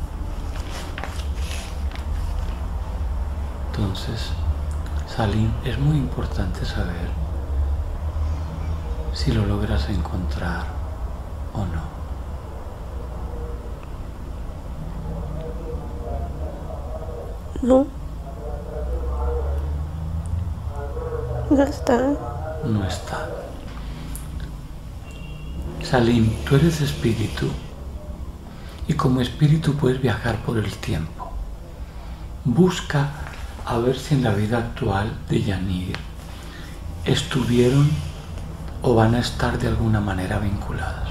Entonces, Salim, es muy importante saber si lo logras encontrar o no. No. No está. No está. Salim, tú eres espíritu y como espíritu puedes viajar por el tiempo. Busca a ver si en la vida actual de Yanir estuvieron o van a estar de alguna manera vinculados.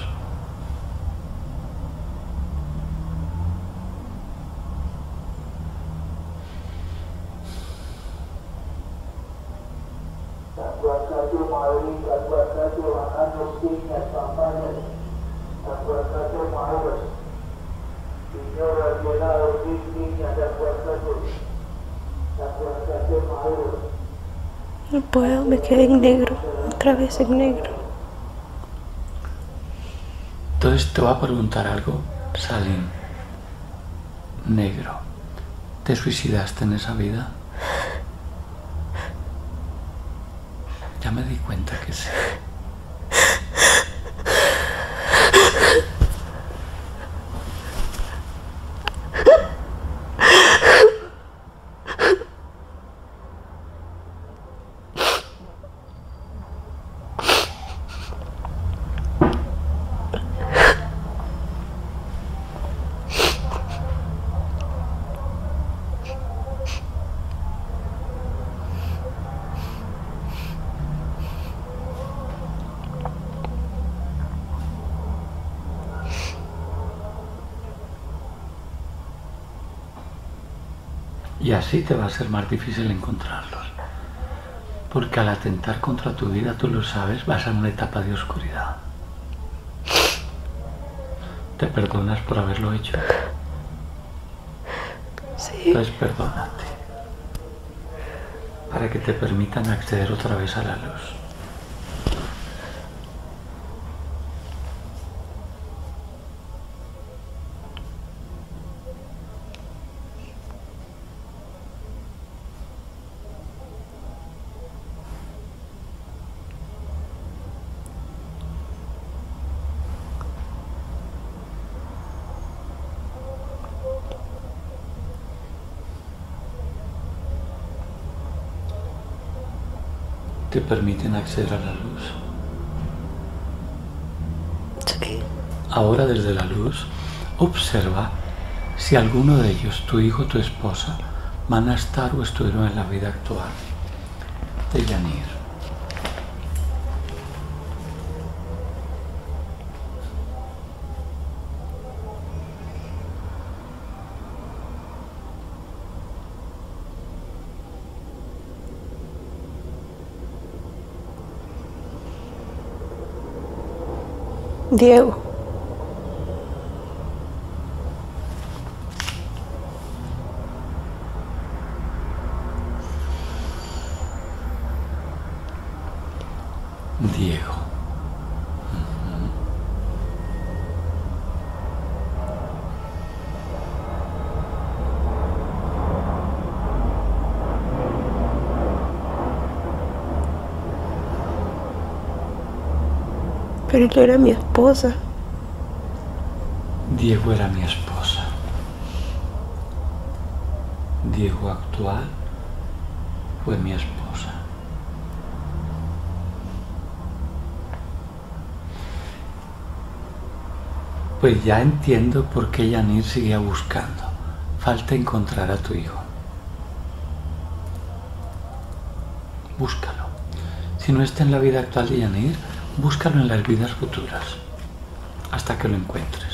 No puedo, me quedé en negro, otra vez en negro. Entonces te voy a preguntar algo, Salim. Negro, ¿te suicidaste en esa vida? Ya me di cuenta que sí. Y así te va a ser más difícil encontrarlos. Porque al atentar contra tu vida, tú lo sabes, vas a una etapa de oscuridad. ¿Te perdonas por haberlo hecho? Sí. Entonces perdónate. Para que te permitan acceder otra vez a la luz. Te permiten acceder a la luz. Sí. Ahora desde la luz, observa si alguno de ellos, tu hijo o tu esposa, van a estar o estuvieron en la vida actual de Yanir. Diego. Diego. Uh-huh. Pero él era mi esposa. Diego era mi esposa. Diego actual fue mi esposa. Pues ya entiendo por qué Yanir seguía buscando. Falta encontrar a tu hijo. Búscalo. Si no está en la vida actual de Yanir, búscalo en las vidas futuras, hasta que lo encuentres.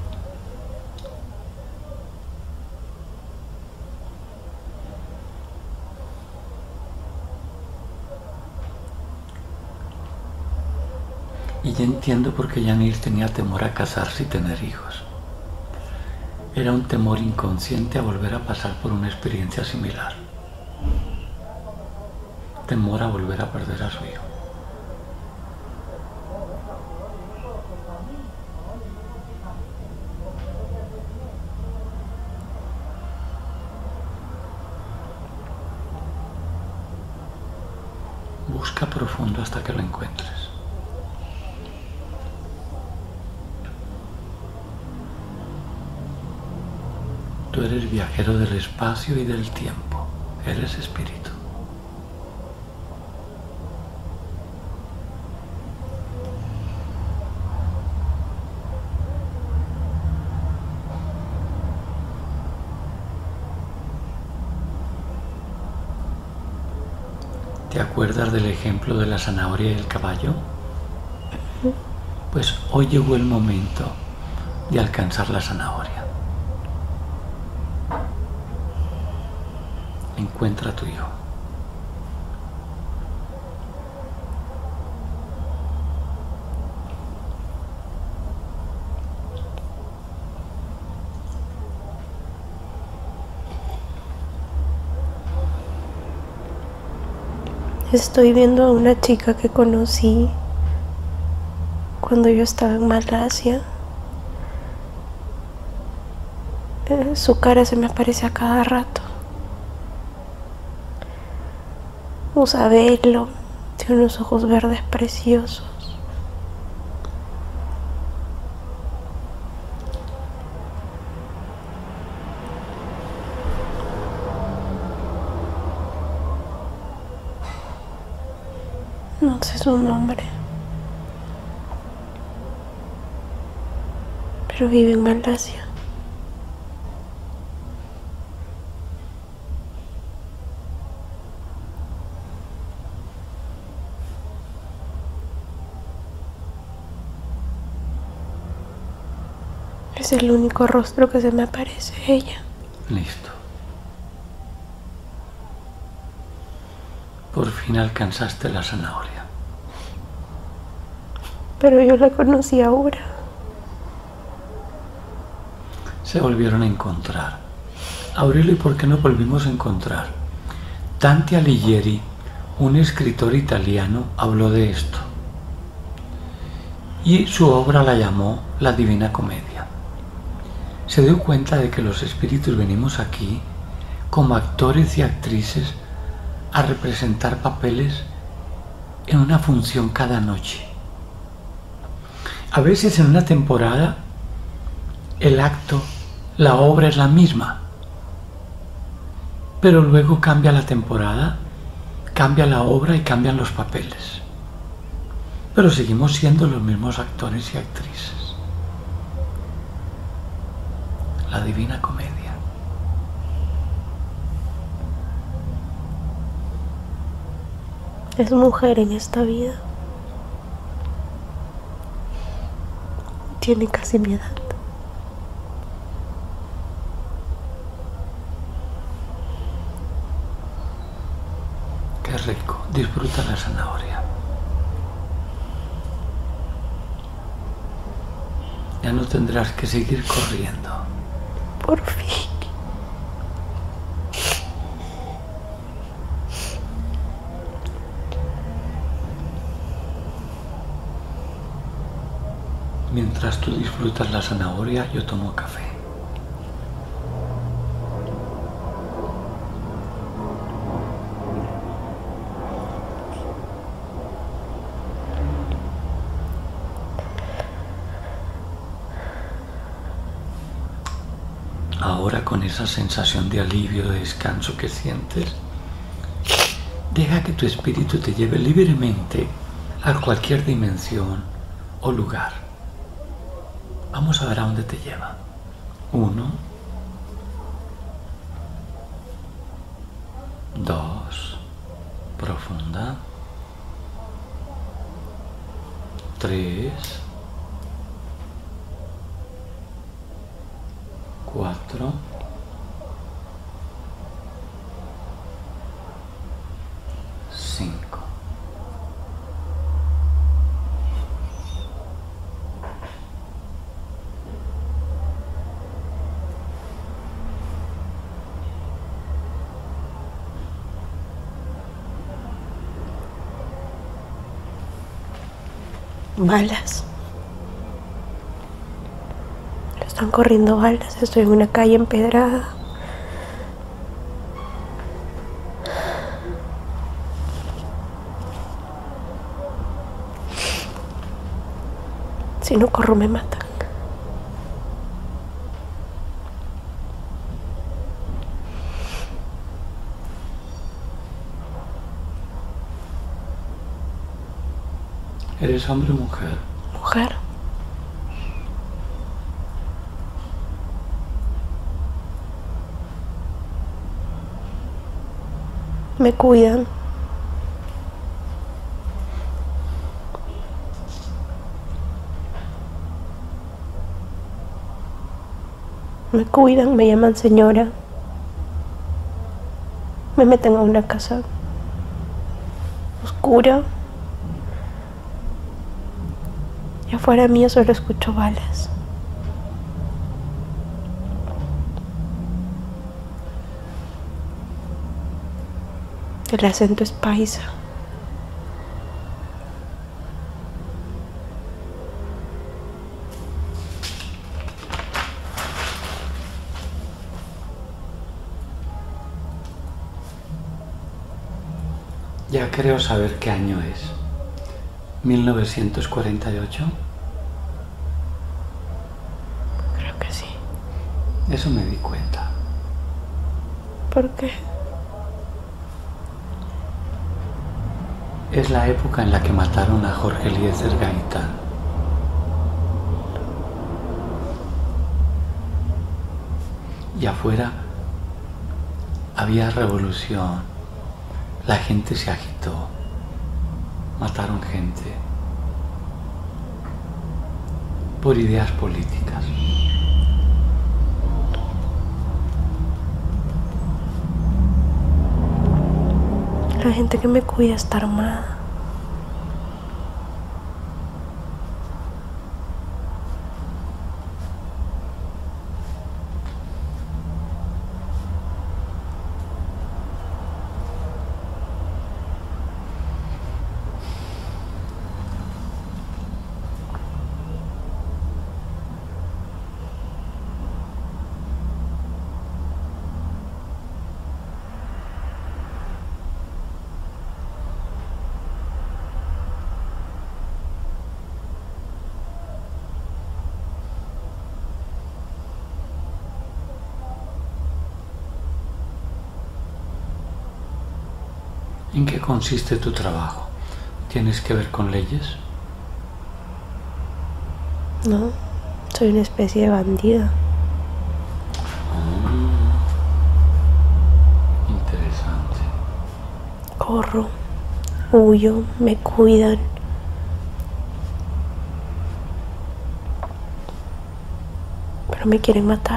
Y ya entiendo por qué Yanir tenía temor a casarse y tener hijos. Era un temor inconsciente a volver a pasar por una experiencia similar. Temor a volver a perder a su hijo. Busca profundo hasta que lo encuentres. Tú eres viajero del espacio y del tiempo. Eres espíritu. ¿Te acuerdas del ejemplo de la zanahoria y el caballo? Pues hoy llegó el momento de alcanzar la zanahoria. Encuentra a tu hijo. Estoy viendo a una chica que conocí cuando yo estaba en Malasia. Eh, su cara se me aparece a cada rato. Usa velo, tiene unos ojos verdes preciosos. No sé su nombre, pero vive en Malasia. Es el único rostro que se me aparece, ella. Listo. Por fin alcanzaste la zanahoria. Pero yo la conocí ahora. Se volvieron a encontrar. Aurelio, ¿y por qué no volvimos a encontrar? Dante Alighieri, un escritor italiano, habló de esto. Y su obra la llamó La Divina Comedia. Se dio cuenta de que los espíritus venimos aquí como actores y actrices a representar papeles en una función cada noche. A veces en una temporada el acto, la obra es la misma, pero luego cambia la temporada, cambia la obra y cambian los papeles. Pero seguimos siendo los mismos actores y actrices. la Divina Comedia. Es mujer en esta vida. Tiene casi mi edad. Qué rico, disfruta la zanahoria. Ya no tendrás que seguir corriendo. Por fin. Mientras tú disfrutas la zanahoria, yo tomo café. Ahora, con esa sensación de alivio, de descanso que sientes, deja que tu espíritu te lleve libremente a cualquier dimensión o lugar. Vamos a ver a dónde te lleva. Uno, dos, profunda, tres, cuatro, cinco. Balas. Están corriendo balas. Estoy en una calle empedrada. Si no corro me matan. ¿Eres hombre o mujer? Mujer. Me cuidan. Me cuidan, me llaman señora. Me meten a una casa oscura. Y afuera mío solo escucho balas. El acento es paisa. Ya creo saber qué año es. ¿mil novecientos cuarenta y ocho? Creo que sí. Eso me di cuenta. ¿Por qué? Es la época en la que mataron a Jorge Eliezer Gaitán. Y afuera había revolución. La gente se agitó. Mataron gente por ideas políticas. La gente que me cuida está armada. ¿En qué consiste tu trabajo? ¿Tienes que ver con leyes? No, soy una especie de bandida. corro, huyo, me cuidan. Pero me quieren matar.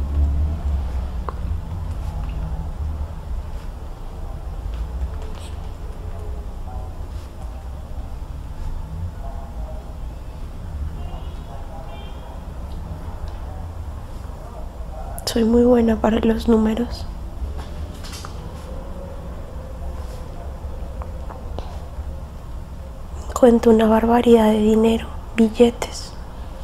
Soy muy buena para los números. Cuento una barbaridad de dinero, billetes.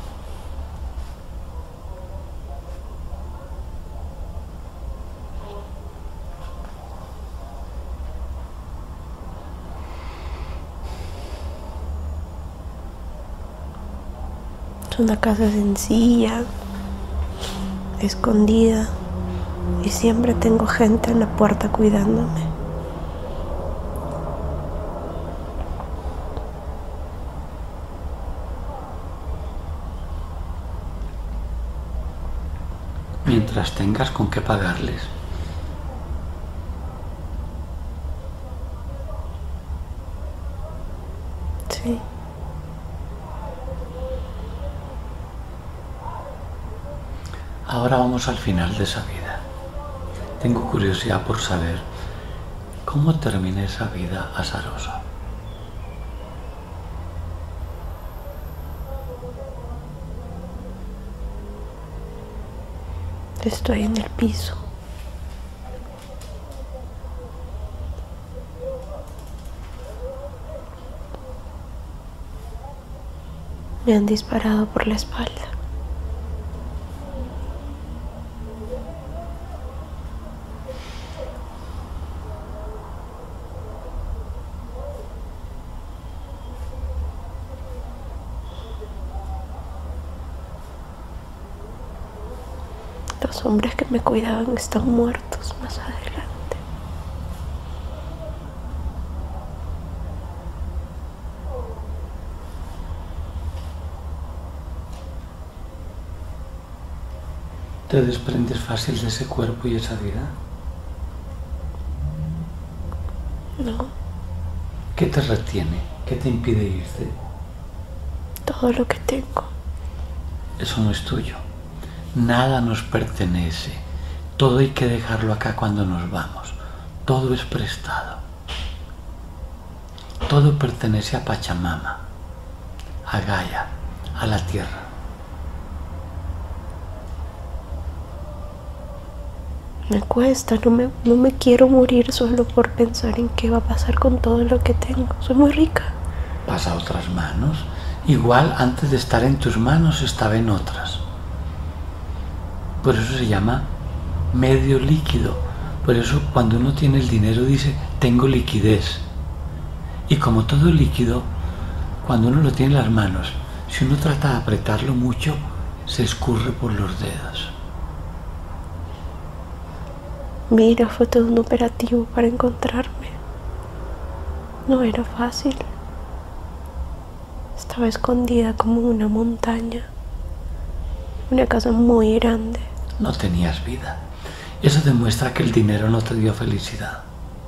Es una casa sencilla, escondida, y siempre tengo gente en la puerta cuidándome. Mientras tengas con qué pagarles. Sí. Ahora vamos al final de esa vida. Tengo curiosidad por saber cómo termina esa vida azarosa. Estoy en el piso. Me han disparado por la espalda. Los hombres que me cuidaban están muertos más adelante. ¿Te desprendes fácil de ese cuerpo y esa vida? No. ¿Qué te retiene? ¿Qué te impide irte? Todo lo que tengo. Eso no es tuyo. Nada nos pertenece. Todo hay que dejarlo acá cuando nos vamos. Todo es prestado. Todo pertenece a Pachamama, a Gaia, a la tierra. Me cuesta, no me, no me quiero morir solo por pensar en qué va a pasar con todo lo que tengo. Soy muy rica. Pasa a otras manos. Igual antes de estar en tus manos estaba en otras. Por eso se llama medio líquido. Por eso cuando uno tiene el dinero dice, tengo liquidez. Y como todo líquido, cuando uno lo tiene en las manos, si uno trata de apretarlo mucho, se escurre por los dedos. Mira, fue todo un operativo para encontrarme. No era fácil. Estaba escondida como en una montaña. Una casa muy grande. No tenías vida. Eso demuestra que el dinero no te dio felicidad.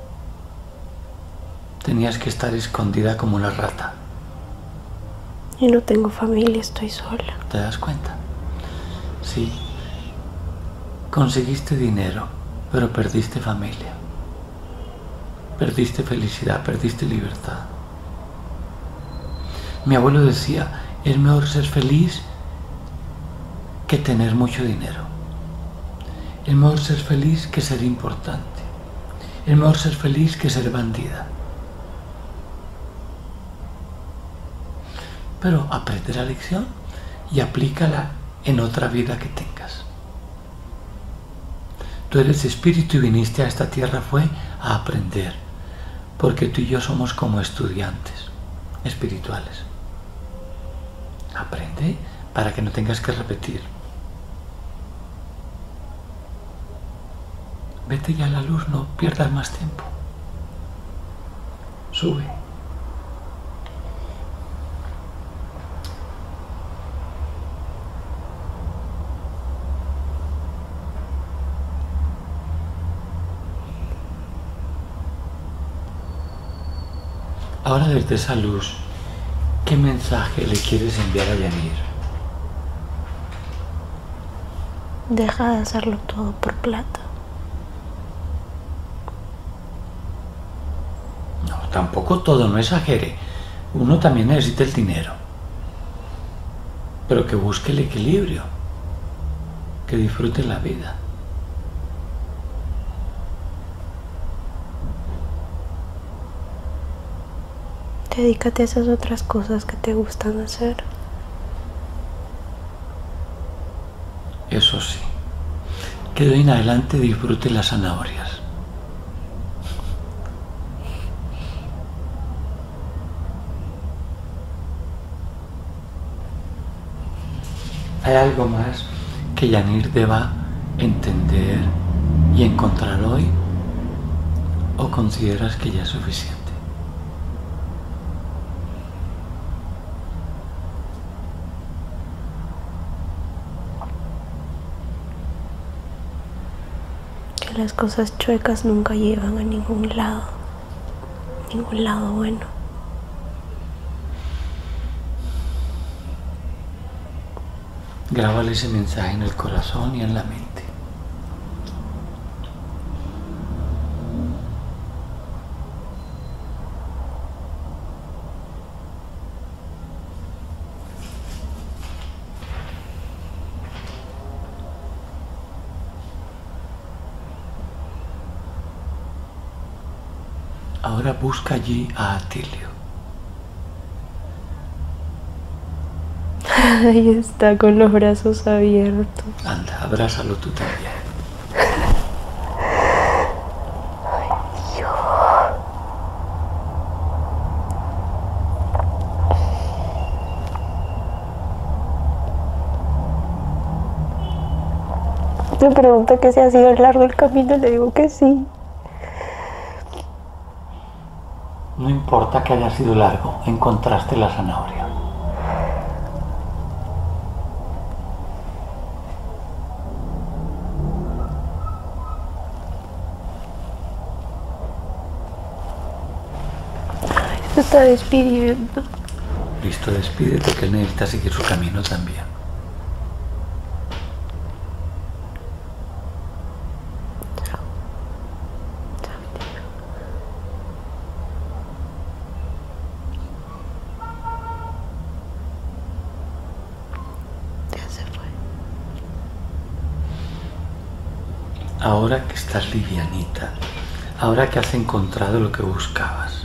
Tenías que estar escondida como una rata. Y no tengo familia, estoy sola. ¿Te das cuenta? Sí. Conseguiste dinero, pero perdiste familia. Perdiste felicidad, perdiste libertad. Mi abuelo decía, es mejor ser feliz que tener mucho dinero. Es mejor ser feliz que ser importante. Es mejor ser feliz que ser bandida. Pero aprende la lección y aplícala en otra vida que tengas. Tú eres espíritu y viniste a esta tierra fue a aprender, porque tú y yo somos como estudiantes espirituales. Aprende para que no tengas que repetir. Vete ya a la luz, no pierdas más tiempo. Sube. Ahora desde esa luz, ¿qué mensaje le quieres enviar a Yanir? Deja de hacerlo todo por plata. No, tampoco todo, no exagere. Uno también necesita el dinero. Pero que busque el equilibrio. Que disfrute la vida. Dedícate a esas otras cosas que te gustan hacer. Eso sí, que de hoy en adelante disfrute las zanahorias. ¿Hay algo más que Yanir deba entender y encontrar hoy? ¿O consideras que ya es suficiente? Que las cosas chuecas nunca llevan a ningún lado, ningún lado bueno. Grábale ese mensaje en el corazón y en la mente. Ahora busca allí a Atilio. Ahí está, con los brazos abiertos. Anda, abrázalo tú también. Ay, Dios. Me pregunta que si ha sido largo el camino, le digo que sí. No importa que haya sido largo, encontraste la zanahoria. Se está despidiendo. Listo, despídete, que él necesita seguir su camino también. Ahora que estás livianita, ahora que has encontrado lo que buscabas,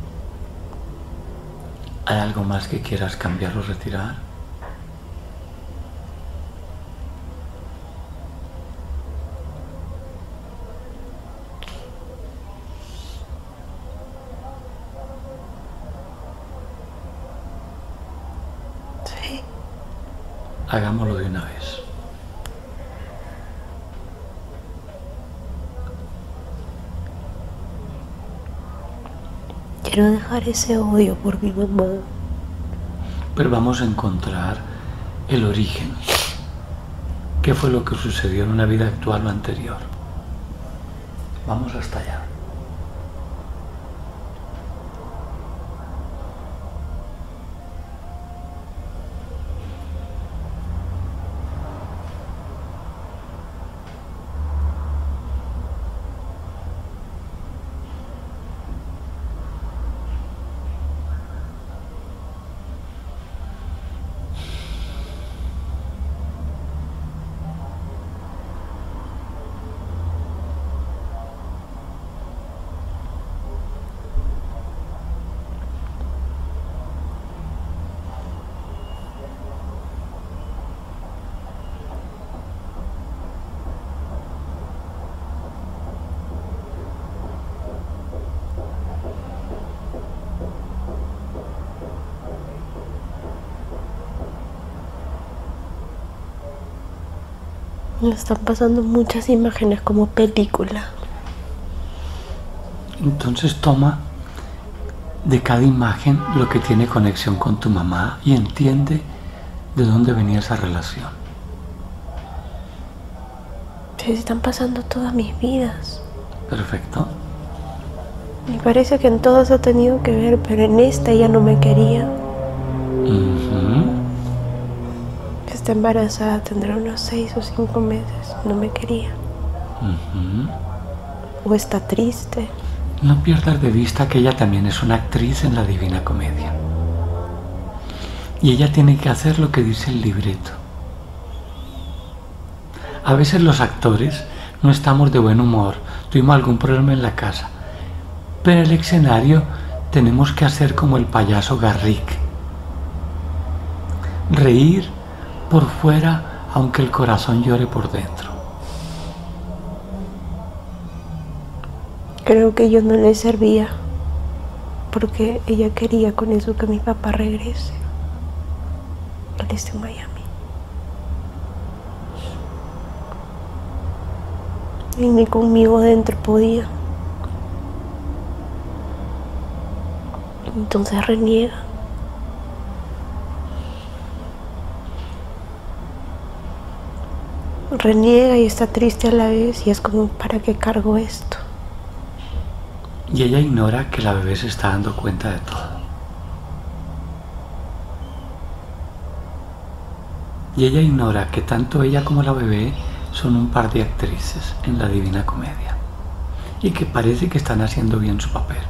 ¿hay algo más que quieras cambiar o retirar? Sí. Hagámoslo de una vez. Quiero dejar ese odio por mi mamá. Pero vamos a encontrar el origen. ¿Qué fue lo que sucedió en una vida actual o anterior? Vamos hasta allá. Me están pasando muchas imágenes como película. Entonces toma de cada imagen lo que tiene conexión con tu mamá y entiende de dónde venía esa relación. Se están pasando todas mis vidas. Perfecto. Y parece que en todas ha tenido que ver, pero en esta ella no me quería. Uh-huh. Está embarazada, tendrá unos seis o cinco meses, no me quería. Uh-huh. O está triste. No pierdas de vista que ella también es una actriz en la Divina Comedia. Y ella tiene que hacer lo que dice el libreto. A veces los actores no estamos de buen humor, tuvimos algún problema en la casa, pero en el escenario tenemos que hacer como el payaso Garrick. Reír por fuera aunque el corazón llore por dentro. Creo que yo no le servía, porque ella quería con eso que mi papá regrese. Él está en Miami. Y ni conmigo adentro podía. Entonces reniega. Reniega y está triste a la vez, y es como, ¿para qué cargo esto? Y ella ignora que la bebé se está dando cuenta de todo. Y ella ignora que tanto ella como la bebé son un par de actrices en la Divina Comedia y que parece que están haciendo bien su papel.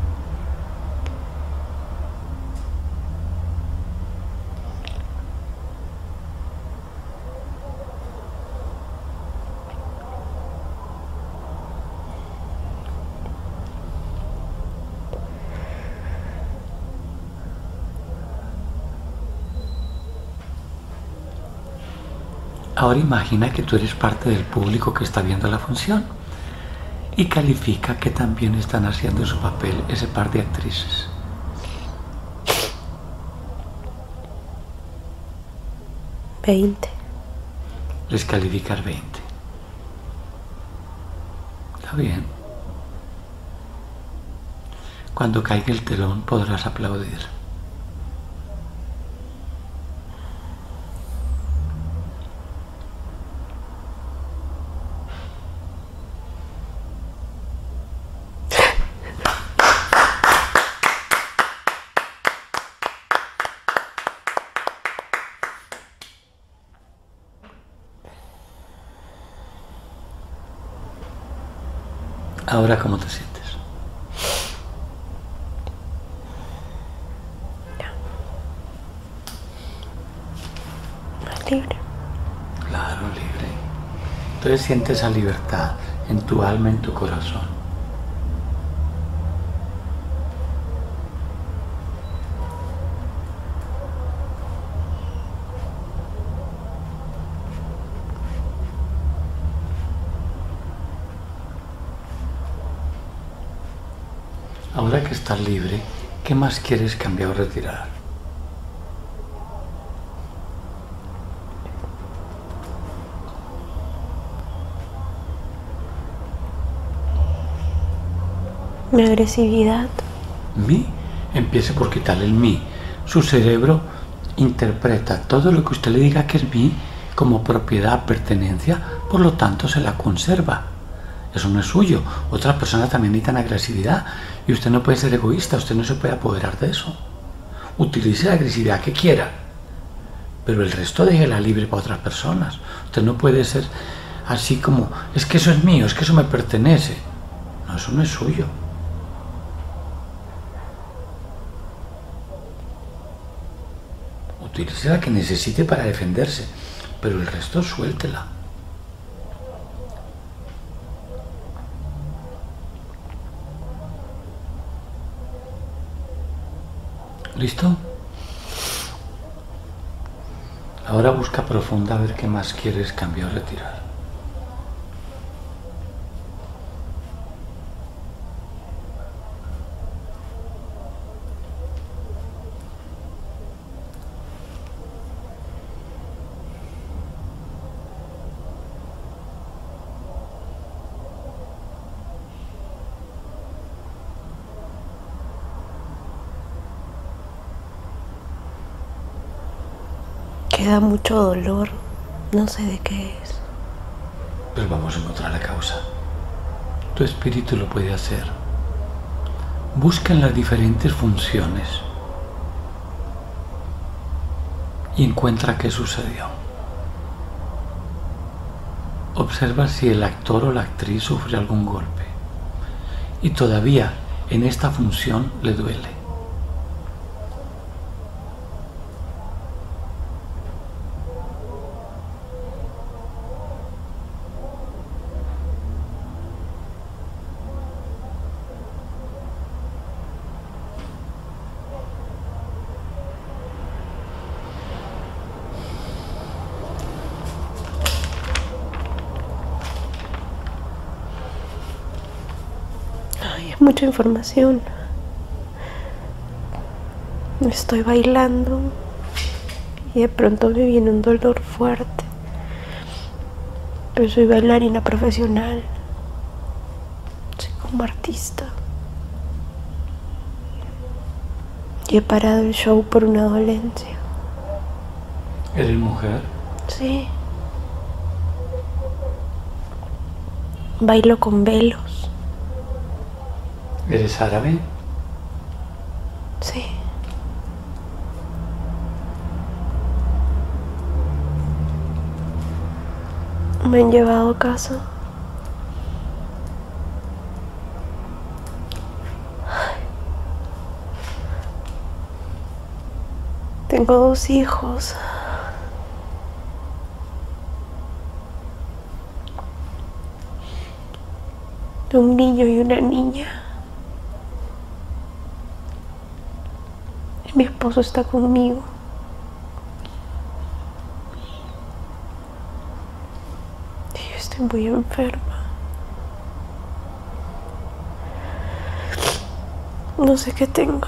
Ahora imagina que tú eres parte del público que está viendo la función y califica que también están haciendo su papel ese par de actrices. veinte. Les calificas veinte. Está bien. Cuando caiga el telón podrás aplaudir. Ahora, ¿cómo te sientes? Ya. Más libre. Claro, libre. Entonces sientes esa libertad en tu alma, en tu corazón. Ahora que estás libre, ¿qué más quieres cambiar o retirar? Mi agresividad. Mi, empiece por quitarle el mi. Su cerebro interpreta todo lo que usted le diga que es mi como propiedad, pertenencia, por lo tanto se la conserva. Eso no es suyo. Otras personas también necesitan agresividad y usted no puede ser egoísta, usted no se puede apoderar de eso. Utilice la agresividad que quiera, pero el resto déjela libre para otras personas. Usted no puede ser así como, es que eso es mío, es que eso me pertenece. No, eso no es suyo. Utilice la que necesite para defenderse, pero el resto suéltela. ¿Listo? Ahora busca profunda a ver qué más quieres cambiar o retirar. Queda mucho dolor, no sé de qué es. Pues vamos a encontrar la causa. Tu espíritu lo puede hacer. Busca en las diferentes funciones y encuentra qué sucedió. Observa si el actor o la actriz sufre algún golpe y todavía en esta función le duele. Mucha información. Estoy bailando y de pronto me viene un dolor fuerte. Yo soy bailarina profesional. Soy como artista. Y he parado el show por una dolencia. ¿Eres mujer? Sí. Bailo con velos. ¿Eres árabe? Sí. Me han llevado a casa. Tengo dos hijos. Un niño y una niña. Mi esposo está conmigo. Y yo estoy muy enferma. No sé qué tengo.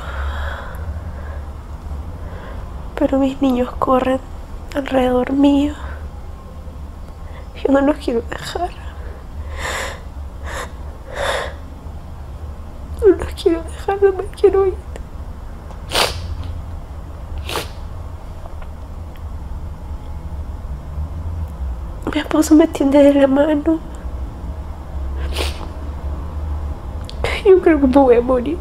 Pero mis niños corren alrededor mío. Yo no los quiero dejar. No los quiero dejar, no me quiero ir. Mi esposo me tiende de la mano. Yo creo que me voy a morir.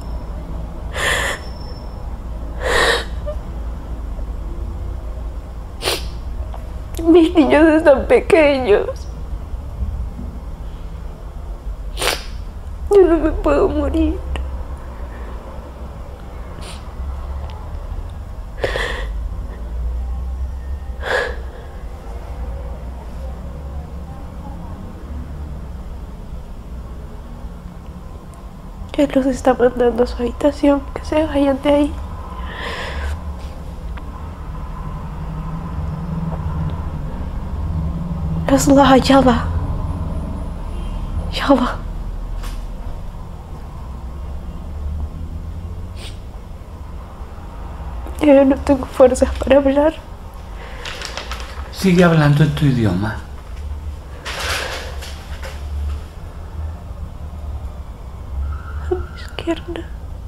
Mis niños están pequeños. Yo no me puedo morir. Él los está mandando a su habitación, que se vayan de ahí. Yalla, yalla. Yalla. Yo no tengo fuerzas para hablar. Sigue hablando en tu idioma. A mi izquierda.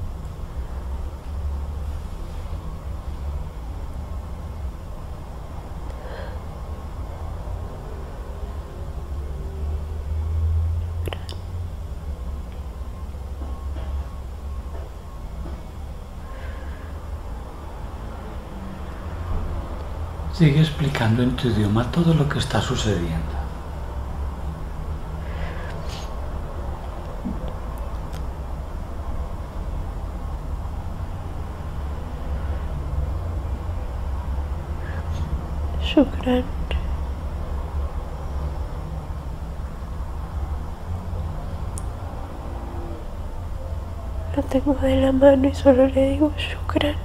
Sigue explicando en tu idioma todo lo que está sucediendo. Shukran. Lo tengo de la mano y solo le digo shukran.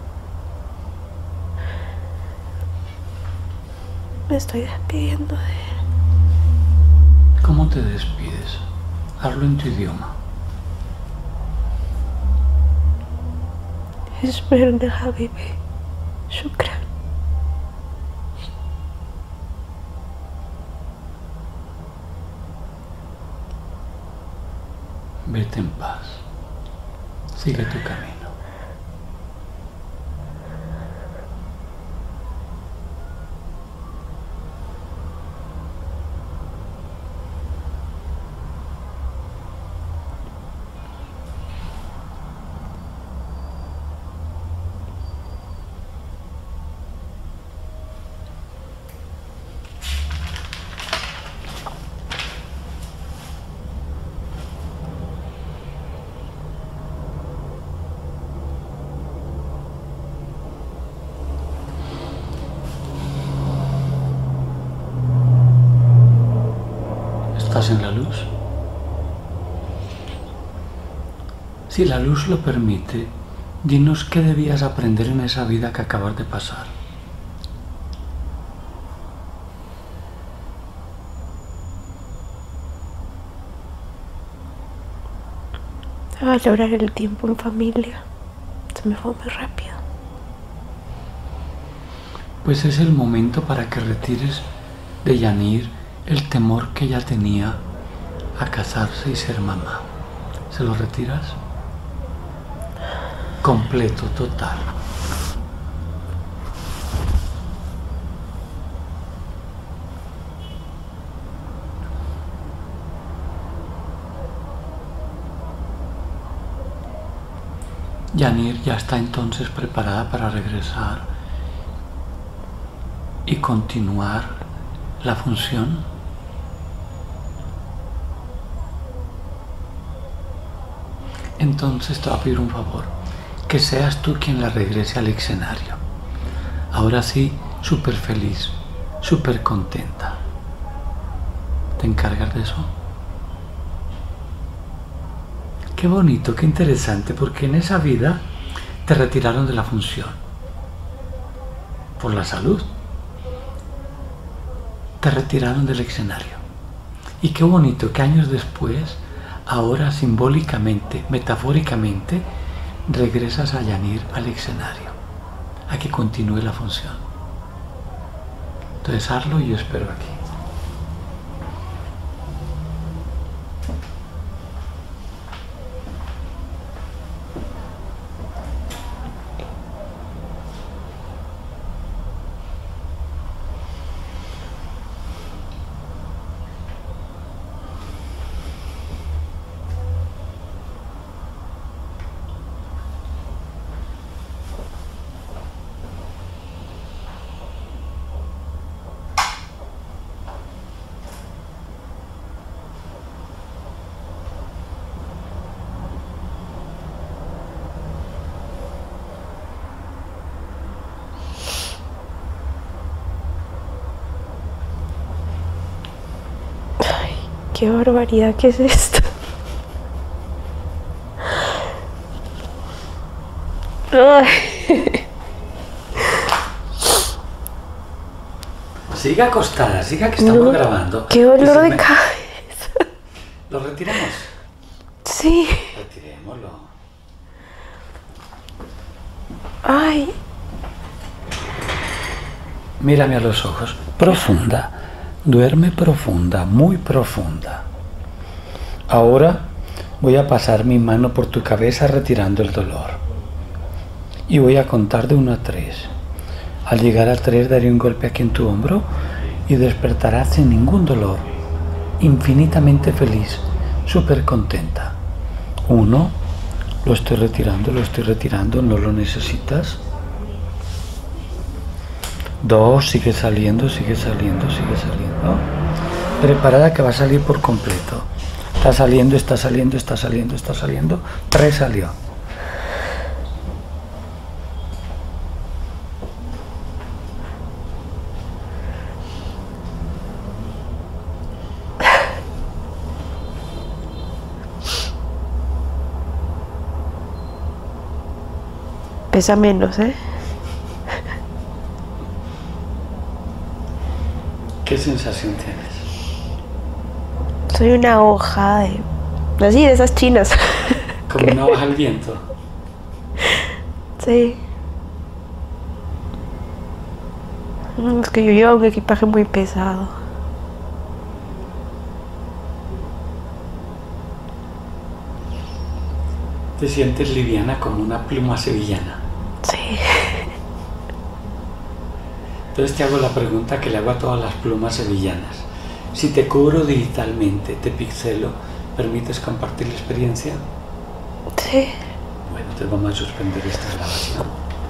Me estoy despidiendo de él. ¿Cómo te despides? Hazlo en tu idioma. Esmerna Habibi. Shukran. Vete en paz. Sigue tu camino. luz? Si la luz lo permite, dinos qué debías aprender en esa vida que acabas de pasar. A valorar el tiempo en familia. Se me fue muy rápido. Pues es el momento para que retires de Yanir el temor que ella tenía a casarse y ser mamá. ¿Se lo retiras? Completo, total. Yanir ya está entonces preparada para regresar y continuar la función. Entonces te voy a pedir un favor, que seas tú quien la regrese al escenario. Ahora sí, súper feliz, súper contenta. ¿Te encargas de eso? Qué bonito, qué interesante, porque en esa vida te retiraron de la función por la salud. Te retiraron del escenario. Y qué bonito que años después, ahora simbólicamente, metafóricamente, regresas a Yanir al escenario, a que continúe la función. Entonces hazlo y yo espero aquí. Qué barbaridad, ¿qué es esto? Siga acostada, siga que estamos no, grabando. Qué dolor de me... cabeza. ¿Lo retiramos? Sí. Retirémoslo. Ay. Mírame a los ojos. Profunda. Duerme profunda, muy profunda. Ahora voy a pasar mi mano por tu cabeza retirando el dolor. Y voy a contar de uno a tres. Al llegar a tres daré un golpe aquí en tu hombro y despertarás sin ningún dolor, infinitamente feliz, súper contenta. Uno, lo estoy retirando, lo estoy retirando, no lo necesitas. Dos, sigue saliendo, sigue saliendo, sigue saliendo. Preparada que va a salir por completo. Está saliendo, está saliendo, está saliendo, está saliendo. Tres salió. Pesa menos, ¿eh? ¿Qué sensación tienes? Soy una hoja de... así, de esas chinas. Como una hoja al viento. Sí. Es que yo llevo un equipaje muy pesado. Te sientes liviana como una pluma sevillana. Sí. Entonces te hago la pregunta que le hago a todas las plumas sevillanas. Si te cubro digitalmente, te pixelo, ¿permites compartir la experiencia? Sí. Bueno, entonces vamos a suspender esta grabación.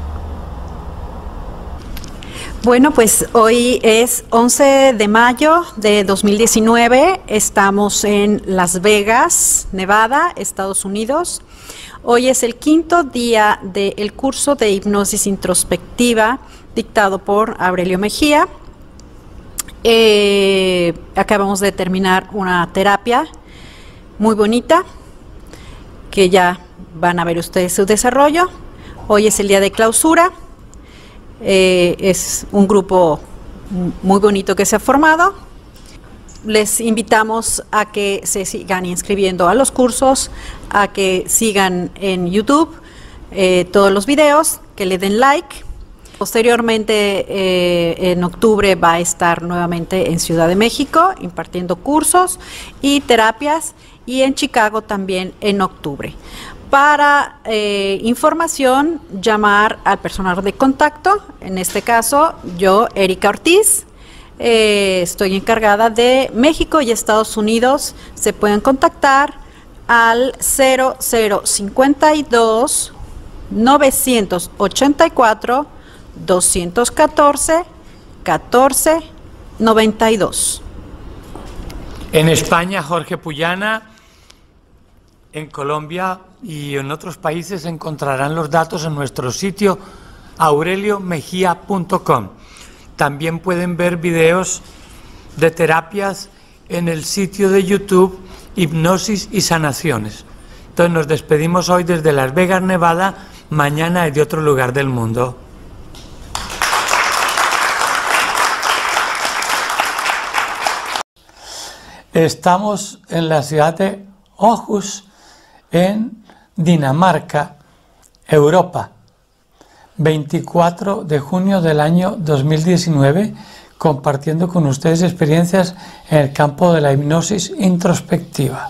Bueno, pues hoy es once de mayo de dos mil diecinueve, estamos en Las Vegas, Nevada, Estados Unidos. Hoy es el quinto día del curso de hipnosis introspectiva dictado por Aurelio Mejía. Eh, acabamos de terminar una terapia muy bonita, que ya van a ver ustedes su desarrollo. Hoy es el día de clausura. Eh, es un grupo muy bonito que se ha formado. Les invitamos a que se sigan inscribiendo a los cursos, a que sigan en YouTube eh, todos los videos, que le den like. Posteriormente, eh, en octubre va a estar nuevamente en Ciudad de México impartiendo cursos y terapias, y en Chicago también en octubre. Para eh, información, llamar al personal de contacto, en este caso yo, Erika Ortiz. Eh, estoy encargada de México y Estados Unidos. Se pueden contactar al cero cero cincuenta y dos, novecientos ochenta y cuatro, doscientos catorce, catorce noventa y dos. En España, Jorge Puyana. En Colombia y en otros países encontrarán los datos en nuestro sitio aurelio mejía punto com. También pueden ver videos de terapias en el sitio de YouTube Hipnosis y Sanaciones. Entonces nos despedimos hoy desde Las Vegas, Nevada, mañana desde otro lugar del mundo. Estamos en la ciudad de Aarhus, en Dinamarca, Europa, veinticuatro de junio del año dos mil diecinueve, compartiendo con ustedes experiencias en el campo de la hipnosis introspectiva.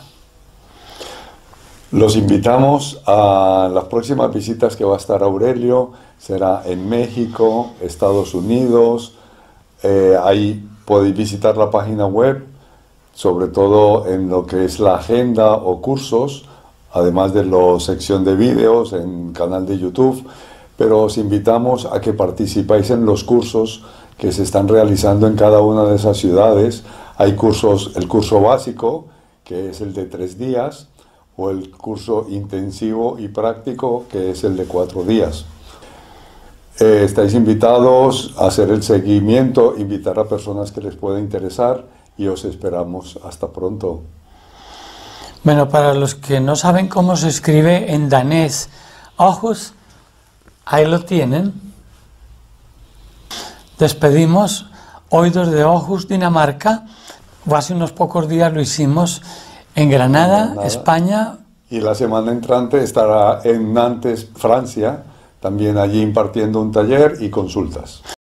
Los invitamos a las próximas visitas que va a estar Aurelio. Será en México, Estados Unidos. Eh, ahí podéis visitar la página web, sobre todo en lo que es la agenda o cursos, además de la sección de vídeos en canal de YouTube, pero os invitamos a que participáis en los cursos que se están realizando en cada una de esas ciudades. Hay cursos, el curso básico, que es el de tres días, o el curso intensivo y práctico, que es el de cuatro días. Eh, estáis invitados a hacer el seguimiento, invitar a personas que les pueda interesar, y os esperamos. Hasta pronto. Bueno, para los que no saben cómo se escribe en danés, Aarhus, ahí lo tienen. Despedimos hoy desde Aarhus, Dinamarca. Hace unos pocos días lo hicimos en Granada, Granada, España. Y la semana entrante estará en Nantes, Francia, también allí impartiendo un taller y consultas.